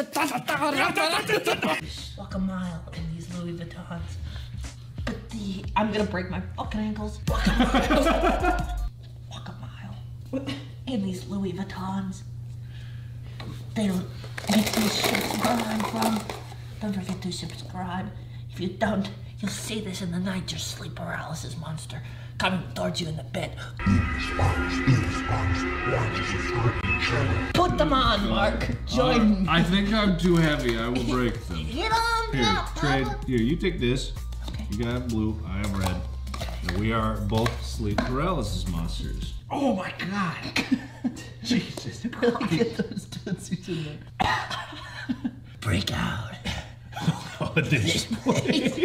a mile in these Louis Vuittons. But the I'm gonna break my fucking ankles. Walk a mile. Walk a mile in these Louis Vuittons. They make these ships where I'm from. Don't forget to subscribe. If you don't, you'll see this in the night. Your sleep paralysis monster coming towards you in the bed. Put them on, Mark. Join me. I think I'm too heavy. I will break them. Get on Here, up. trade. Here, you take this. You got blue. I have red. And we are both sleep paralysis monsters. Oh my god. Jesus. Really get those tootsies in there. Break out. Oh, this place.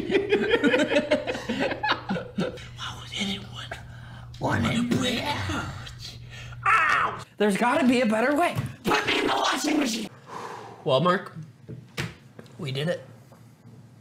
Why would anyone want to break out? Ow! There's got to be a better way. Put me in the washing machine. Well, Mark, we did it.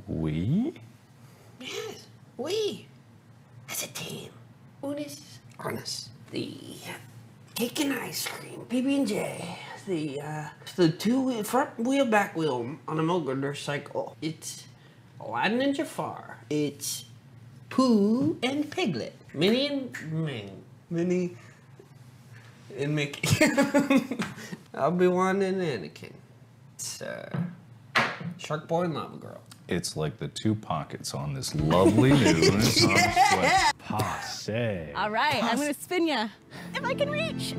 We? Yes, we. As a team. UNUS ANNUS. The cake and ice cream. P B and J. The, uh, the two wheel, front wheel, back wheel on a motorcycle. It's Aladdin and Jafar. It's Pooh and Piglet. Minnie and Ming. Minnie and Mickey. Obi-Wan and Anakin. It's, uh, Shark Boy and Lava Girl. It's like the two pockets on this lovely new UNUS ANNUS sweat. Passe. All right, I'm gonna spin ya. If I can reach.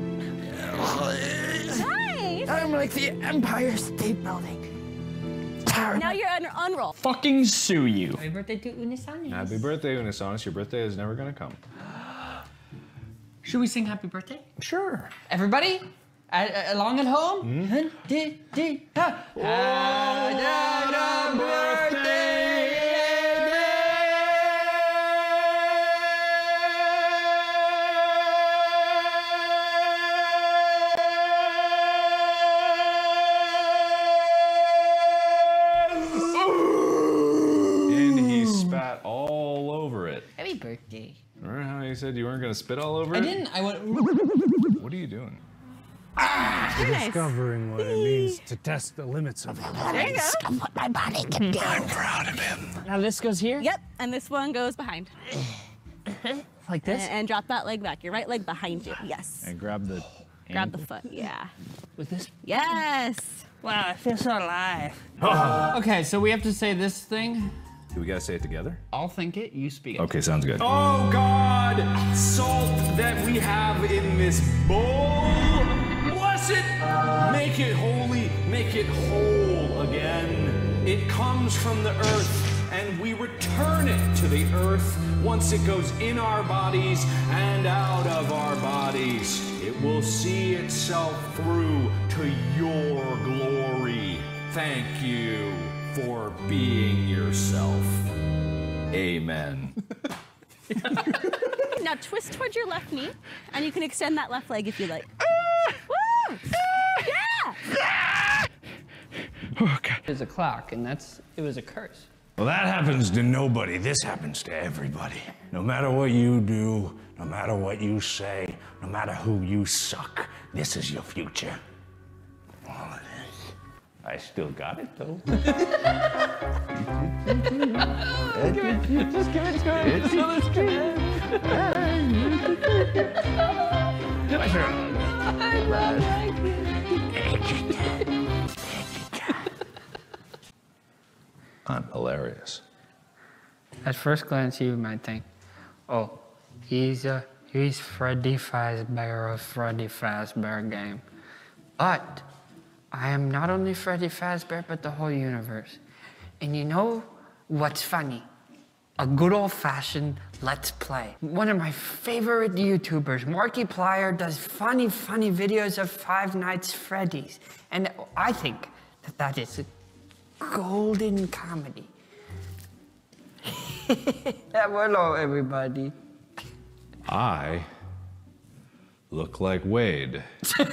Nice. I'm like the Empire State Building. Now you're on unroll. Fucking sue you. Happy birthday to UNUS ANNUS. Happy birthday, UNUS ANNUS. Your birthday is never gonna come. Should we sing happy birthday? Sure. Everybody, uh, along at home? Mm-hmm. Happy birthday. Remember how you said you weren't going to spit all over I it? didn't. I went. What are you doing? Ah, We're discovering what it means to test the limits of our There you bodies. go. What my body can do. I'm proud of him. Now this goes here? Yep, and this one goes behind. Like this? And, and drop that leg back. Your right leg behind you. Yes. And grab the Grab the foot. Yeah. With this? Yes. Wow, I feel so alive. Okay, so we have to say this thing. Do we gotta say it together? I'll think it, you speak it. Okay, sounds good. Oh God, salt that we have in this bowl. Bless it, make it holy, make it whole again. It comes from the earth and we return it to the earth once it goes in our bodies and out of our bodies. It will see itself through to your glory. Thank you for being yourself. Amen. Now twist towards your left knee, and you can extend that left leg if you like. Woo! Yeah! There's a clock, and that's, it was a curse. Well, that happens to nobody. This happens to everybody. No matter what you do, no matter what you say, no matter who you suck, this is your future. All it is. I still got it, though. Give it, just give it to him. It's so I love I'm hilarious. At first glance, you might think, oh, he's a he's Freddy Fazbear of Freddy Fazbear game. But I am not only Freddy Fazbear, but the whole universe. And you know what's funny? A good old-fashioned Let's Play. One of my favorite YouTubers, Markiplier, does funny, funny videos of Five Nights Freddy's. And I think that that is a golden comedy. Hello, everybody. I look like Wade.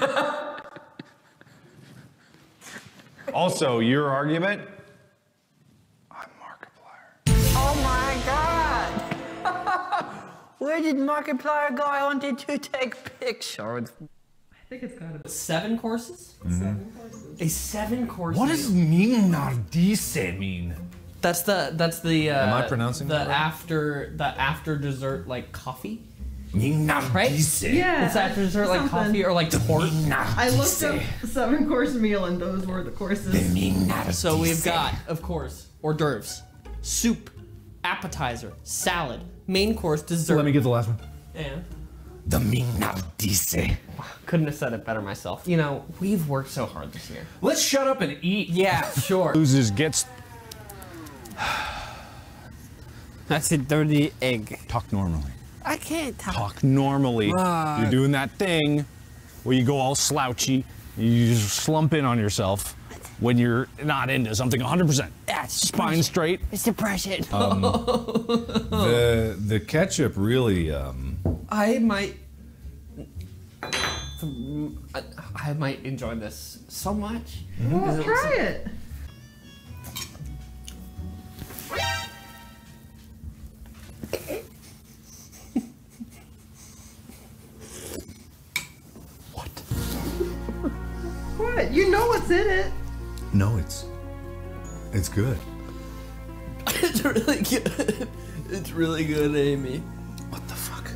Also, your argument? Oh my God! Where did Markiplier go? I wanted to take pictures. I think it's got a seven courses? Mm-hmm. Seven courses. A seven course What meal. does minardice mean? That's the that's the uh, Am I pronouncing the that right? after the after dessert like coffee? Minardice. Right? Yeah, It's after dessert like something. coffee or like torte. I looked up seven course meal and those were the courses. So we've got, of course, hors d'oeuvres, soup, appetizer, salad, main course, dessert. Let me get the last one. And The minardice. couldn't have said it better myself. You know, we've worked so hard this year. Let's shut up and eat. Yeah, sure. Loses gets. That's a dirty egg. Talk normally. I can't talk. Talk normally. Right. You're doing that thing where you go all slouchy, you just slump in on yourself when you're not into something one hundred percent. That's Spine straight. It's depression. Um, the the ketchup really. Um, I might. I might enjoy this so much. Well, Because it try looks- it. What? You know what's in it. No, it's it's good. It's really good. It's really good, Amy. What the fuck?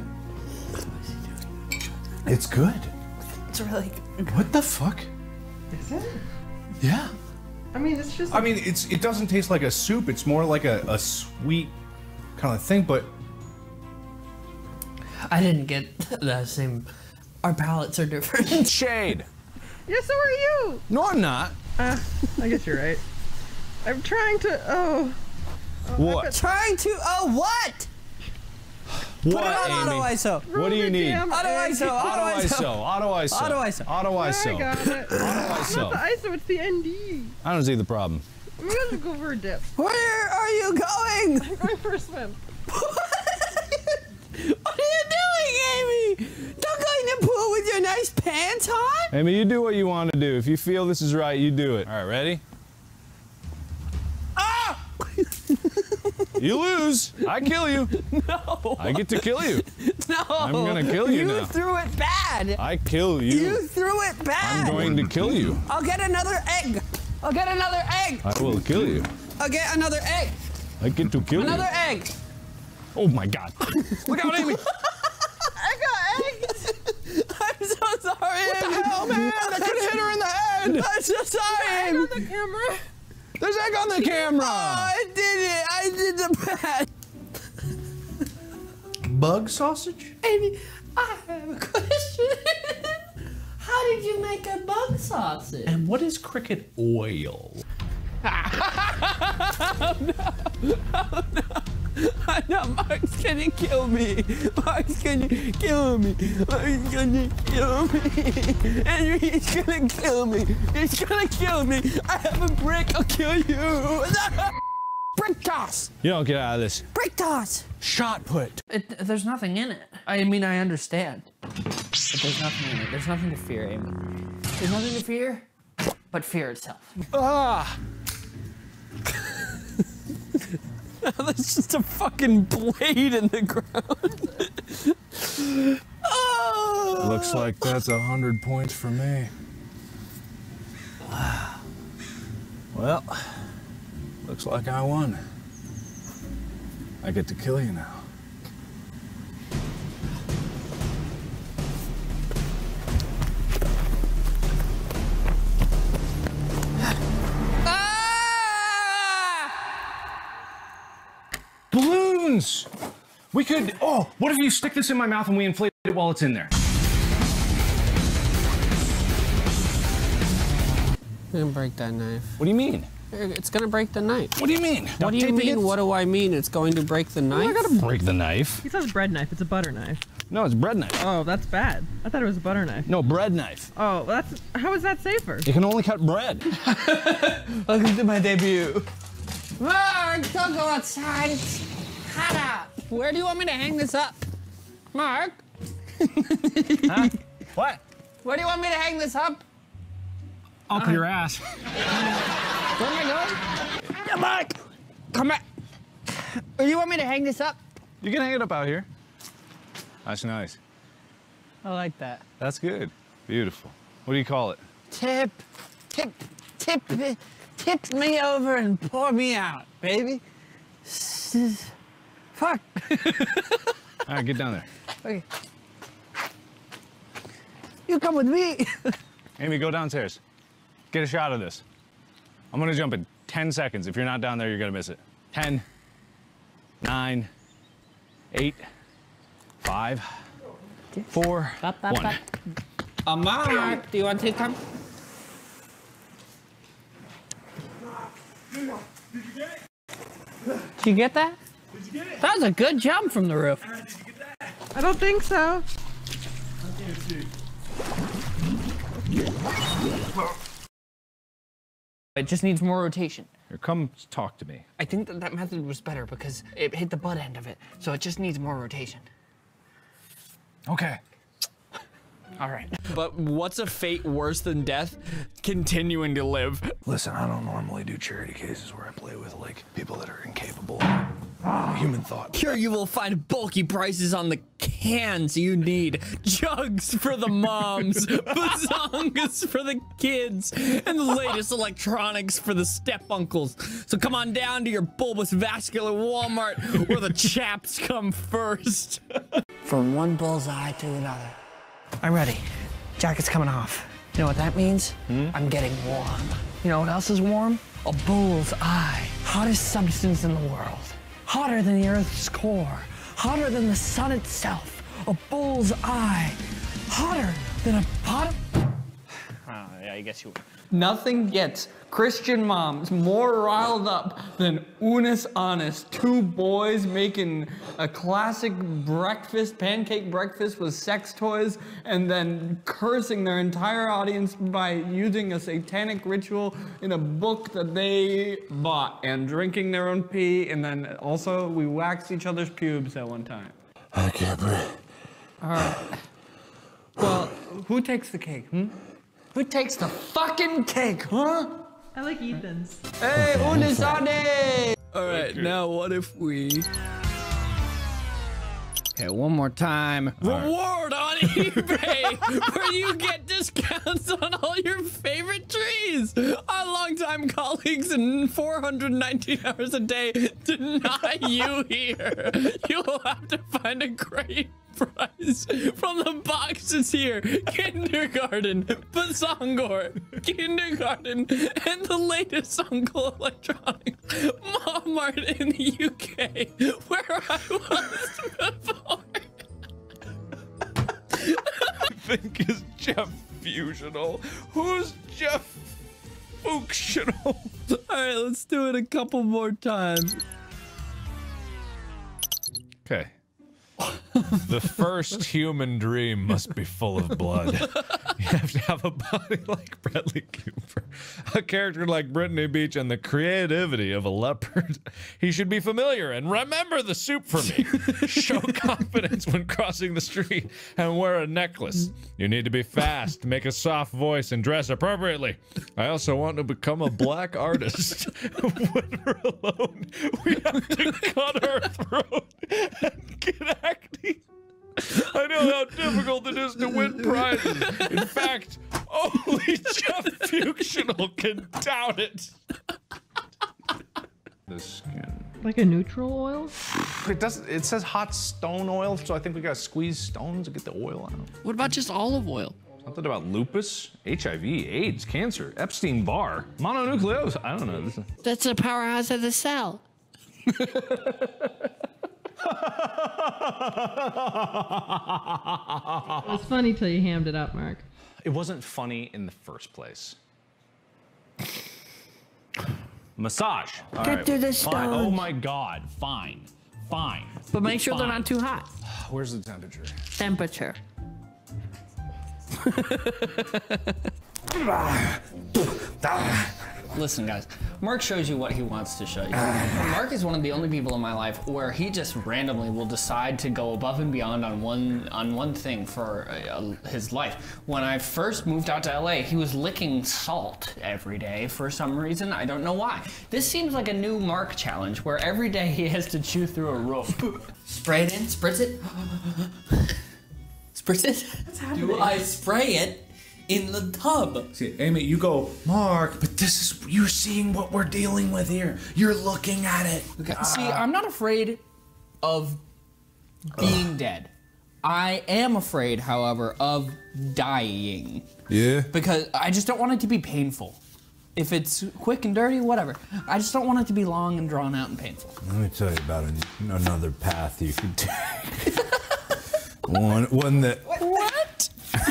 It's good. It's really good. What the fuck? Is it? Yeah. I mean, it's just. I mean, it's it doesn't taste like a soup. It's more like a, a sweet kind of thing, but I didn't get that same. Our palates are different. Shade. Yeah, so are you. No, I'm not. Uh, I guess you're right. I'm trying to. Oh. oh What? Trying to. Oh, what? Put What, it on Amy? auto I S O. What do you need? Auto I S O. Auto I S O. Auto I S O. Auto I S O. Auto I S O. I got it. Auto I S It's not O. the I S O, it's the N D. I don't see the problem. I'm gonna go for a dip. Where are you going? I'm going for a swim. What are you doing, Amy? Don't go in the pool with your nice pants on. Amy, you do what you want to do. If you feel this is right, you do it. All right, ready? Ah! You lose. I kill you. No. I get to kill you. No. I'm gonna kill you, You now. threw it bad. I kill you. You threw it bad. I'm going to kill you. I'll get another egg. I'll get another egg. I will kill you. I'll get another egg. I get to kill Another you. egg. Oh my God. Look out, Amy. I got eggs. I'm so sorry, What Amy. the hell, man? I could have hit her in the head. I'm so sorry, Egg Amy. on the camera. There's egg on the camera. Oh, I did it. I did the bad. Bug sausage? Amy, I have a question. How did you make a bug sausage? And what is cricket oil? Oh no! Oh no! I know Mark's gonna kill me. Mark's gonna kill me. Mark's gonna kill me. Henry's gonna kill me. He's gonna kill me. I have a brick. I'll kill you. Brick toss. You don't get out of this. Brick toss. Shot put. It, there's nothing in it. I mean, I understand. But there's nothing in it. There's nothing to fear, Amy. There's nothing to fear but fear itself. Ah! There's just a fucking blade in the ground. Oh. Looks like that's a hundred points for me. Well, looks like I won. I get to kill you now. Balloons! We could, oh, what if you stick this in my mouth and we inflate it while it's in there? I'm gonna break that knife. What do you mean? It's gonna break the knife. What do you mean? What Duct do you taping mean? it? What do I mean? It's going to break the knife? I gotta break the knife. He says bread knife. It's a butter knife. No, it's bread knife. Oh, that's bad. I thought it was a butter knife. No, bread knife. Oh, that's how is that safer? It can only cut bread. Welcome to my debut. Mark, don't go outside. It's hot out. Where do you want me to hang this up? Mark? Huh? What? Where do you want me to hang this up? Up your ass. Where am I going? Yeah, Mark! Come back. Where do you want me to hang this up? You can hang it up out here. That's nice. I like that. That's good. Beautiful. What do you call it? Tip, tip, tip, tip me over and pour me out, baby. Fuck. All right, get down there. Okay. You come with me. Amy, go downstairs. Get a shot of this. I'm gonna jump in ten seconds. If you're not down there, you're gonna miss it. ten, nine, eight, five, four, one. Uh, Mark, do you want to come? Did you get that? Did you get it? That was a good jump from the roof. Did you get that? I don't think so. It just needs more rotation. Here, come talk to me. I think that that method was better because it hit the butt end of it, so it just needs more rotation. Okay. All right. But what's a fate worse than death? Continuing to live. Listen, I don't normally do charity cases where I play with like people that are incapable. Human thought. Here you will find bulky prices on the cans you need. Jugs for the moms, bazongas for the kids, and the latest electronics for the step-uncles. So come on down to your bulbous vascular Walmart where the chaps come first. From one bullseye to another. I'm ready. Jacket's coming off. You know what that means? Hmm? I'm getting warm. You know what else is warm? A bull's eye. Hottest substance in the world. Hotter than the Earth's core. Hotter than the sun itself. A bull's eye. Hotter than a pot of... Uh, yeah, I guess you would. Nothing gets Christian moms more riled up than UNUS ANNUS, two boys making a classic breakfast, pancake breakfast with sex toys, and then cursing their entire audience by using a satanic ritual in a book that they bought, and drinking their own pee, and then also we waxed each other's pubes at one time. I can't breathe. All right. Well, who takes the cake, hmm? Who takes the fucking cake, huh? I like Ethan's. Hey, UNUS ANNUS! All right, now what if we... Okay, one more time. All Reward on eBay, where you get discounts on all your favorite trees. Our longtime colleagues and four hundred nineteen hours a day deny you here. You'll have to find a great price from the boxes here. Kindergarten, Bazongor, Kindergarten, and the latest Uncle Electronics, Walmart in the U K, where I was before. I think is Jeff Fusional. Who's Jeff Functional? All right, let's do it a couple more times. Okay. The first human dream must be full of blood. You have to have a body like Bradley Cooper, a character like Brittany Beach, and the creativity of a leopard. He should be familiar and remember the soup for me. Show confidence when crossing the street and wear a necklace. You need to be fast, make a soft voice, and dress appropriately. I also want to become a black artist. When we're alone, we have to cut our throat and get acne. I know how difficult it is to win prizes. In fact, only Jeff Functional can doubt it. The skin. Like a neutral oil? It doesn't. It says hot stone oil, so I think we gotta squeeze stones to get the oil out. What about just olive oil? Something about lupus, H I V, AIDS, cancer, Epstein-Barr, mononucleosis. I don't know. This is... That's the powerhouse of the cell. It was funny till you hammed it up, Mark. It wasn't funny in the first place. Massage. All Get right, to the fine. Oh stone. my God. Fine. Fine. But make sure they're Fine. not too hot. Where's the temperature? Temperature. Listen, guys, Mark shows you what he wants to show you. Mark is one of the only people in my life where he just randomly will decide to go above and beyond on one on one thing for uh, his life. When I first moved out to L A, he was licking salt every day for some reason. I don't know why. This seems like a new Mark challenge where every day he has to chew through a rope. Spray it in, spritz it. Spritz it? What's happening? Do I spray it in the tub? See, Amy, you go, Mark, but this is, you're seeing what we're dealing with here. You're looking at it. Okay. See, I'm not afraid of being dead. I am afraid, however, of dying. Yeah? Because I just don't want it to be painful. If it's quick and dirty, whatever. I just don't want it to be long and drawn out and painful. Let me tell you about an, another path you can take. one, one that... What?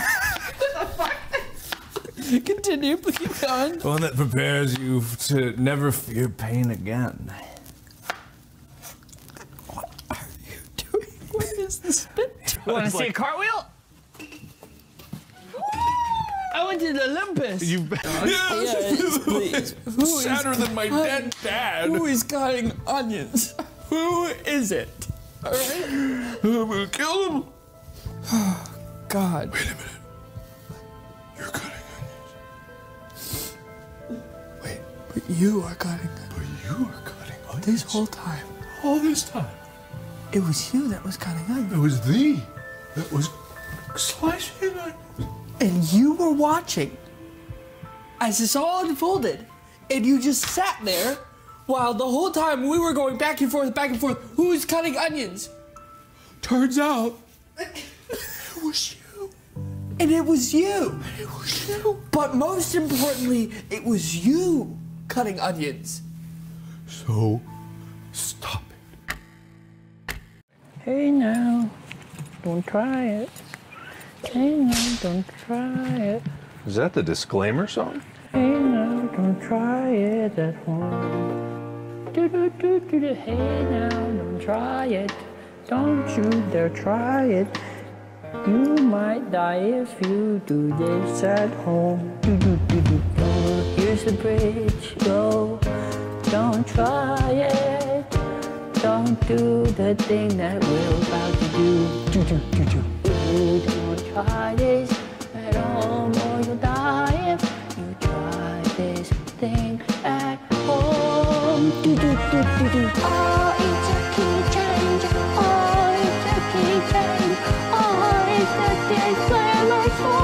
Continue, please keep going. One that prepares you to never fear pain again. What are you doing? What is the spit? You want to see a cartwheel? I went to the Olympus. You Yes, please. Who is Sadder than my cutting- dead dad. Who is cutting onions? Who is it? All right. I'm gonna kill him. God. Wait a minute. You're cutting onions. But you are cutting But you are cutting onions. this whole time. All this time. It was you that was cutting onions. It was thee that was slicing onions. And you were watching as this all unfolded, and you just sat there while the whole time we were going back and forth, back and forth. Who's cutting onions? Turns out it was you. And it was you. It was you. But most importantly, it was you cutting onions. So, stop it. Hey now, don't try it. Hey now, don't try it. Is that the disclaimer song? Hey now, don't try it at home. Do do do do do. Hey now, don't try it. Don't you dare try it. You might die if you do this at home. Do do do do do. Here's the bridge. Go. Don't try it. Don't do the thing that we're about to do. Do do do do. You don't try this at home or you'll die if you try this thing at home. Do do do do do. Oh, it's a key change. Oh, it's a key change. Oh, it's a disclaimer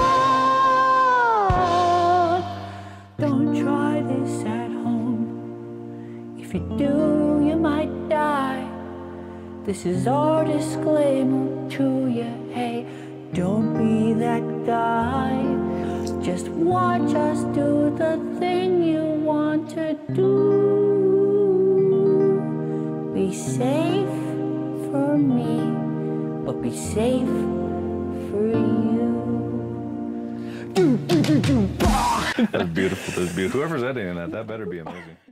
song. Don't try this at home. If you do, you might die. This is our disclaimer to you. Hey, don't be that guy. Just watch us do the thing you want to do. Be safe for me, but be safe for you. That's beautiful. That's beautiful. Whoever's editing that, that better be amazing.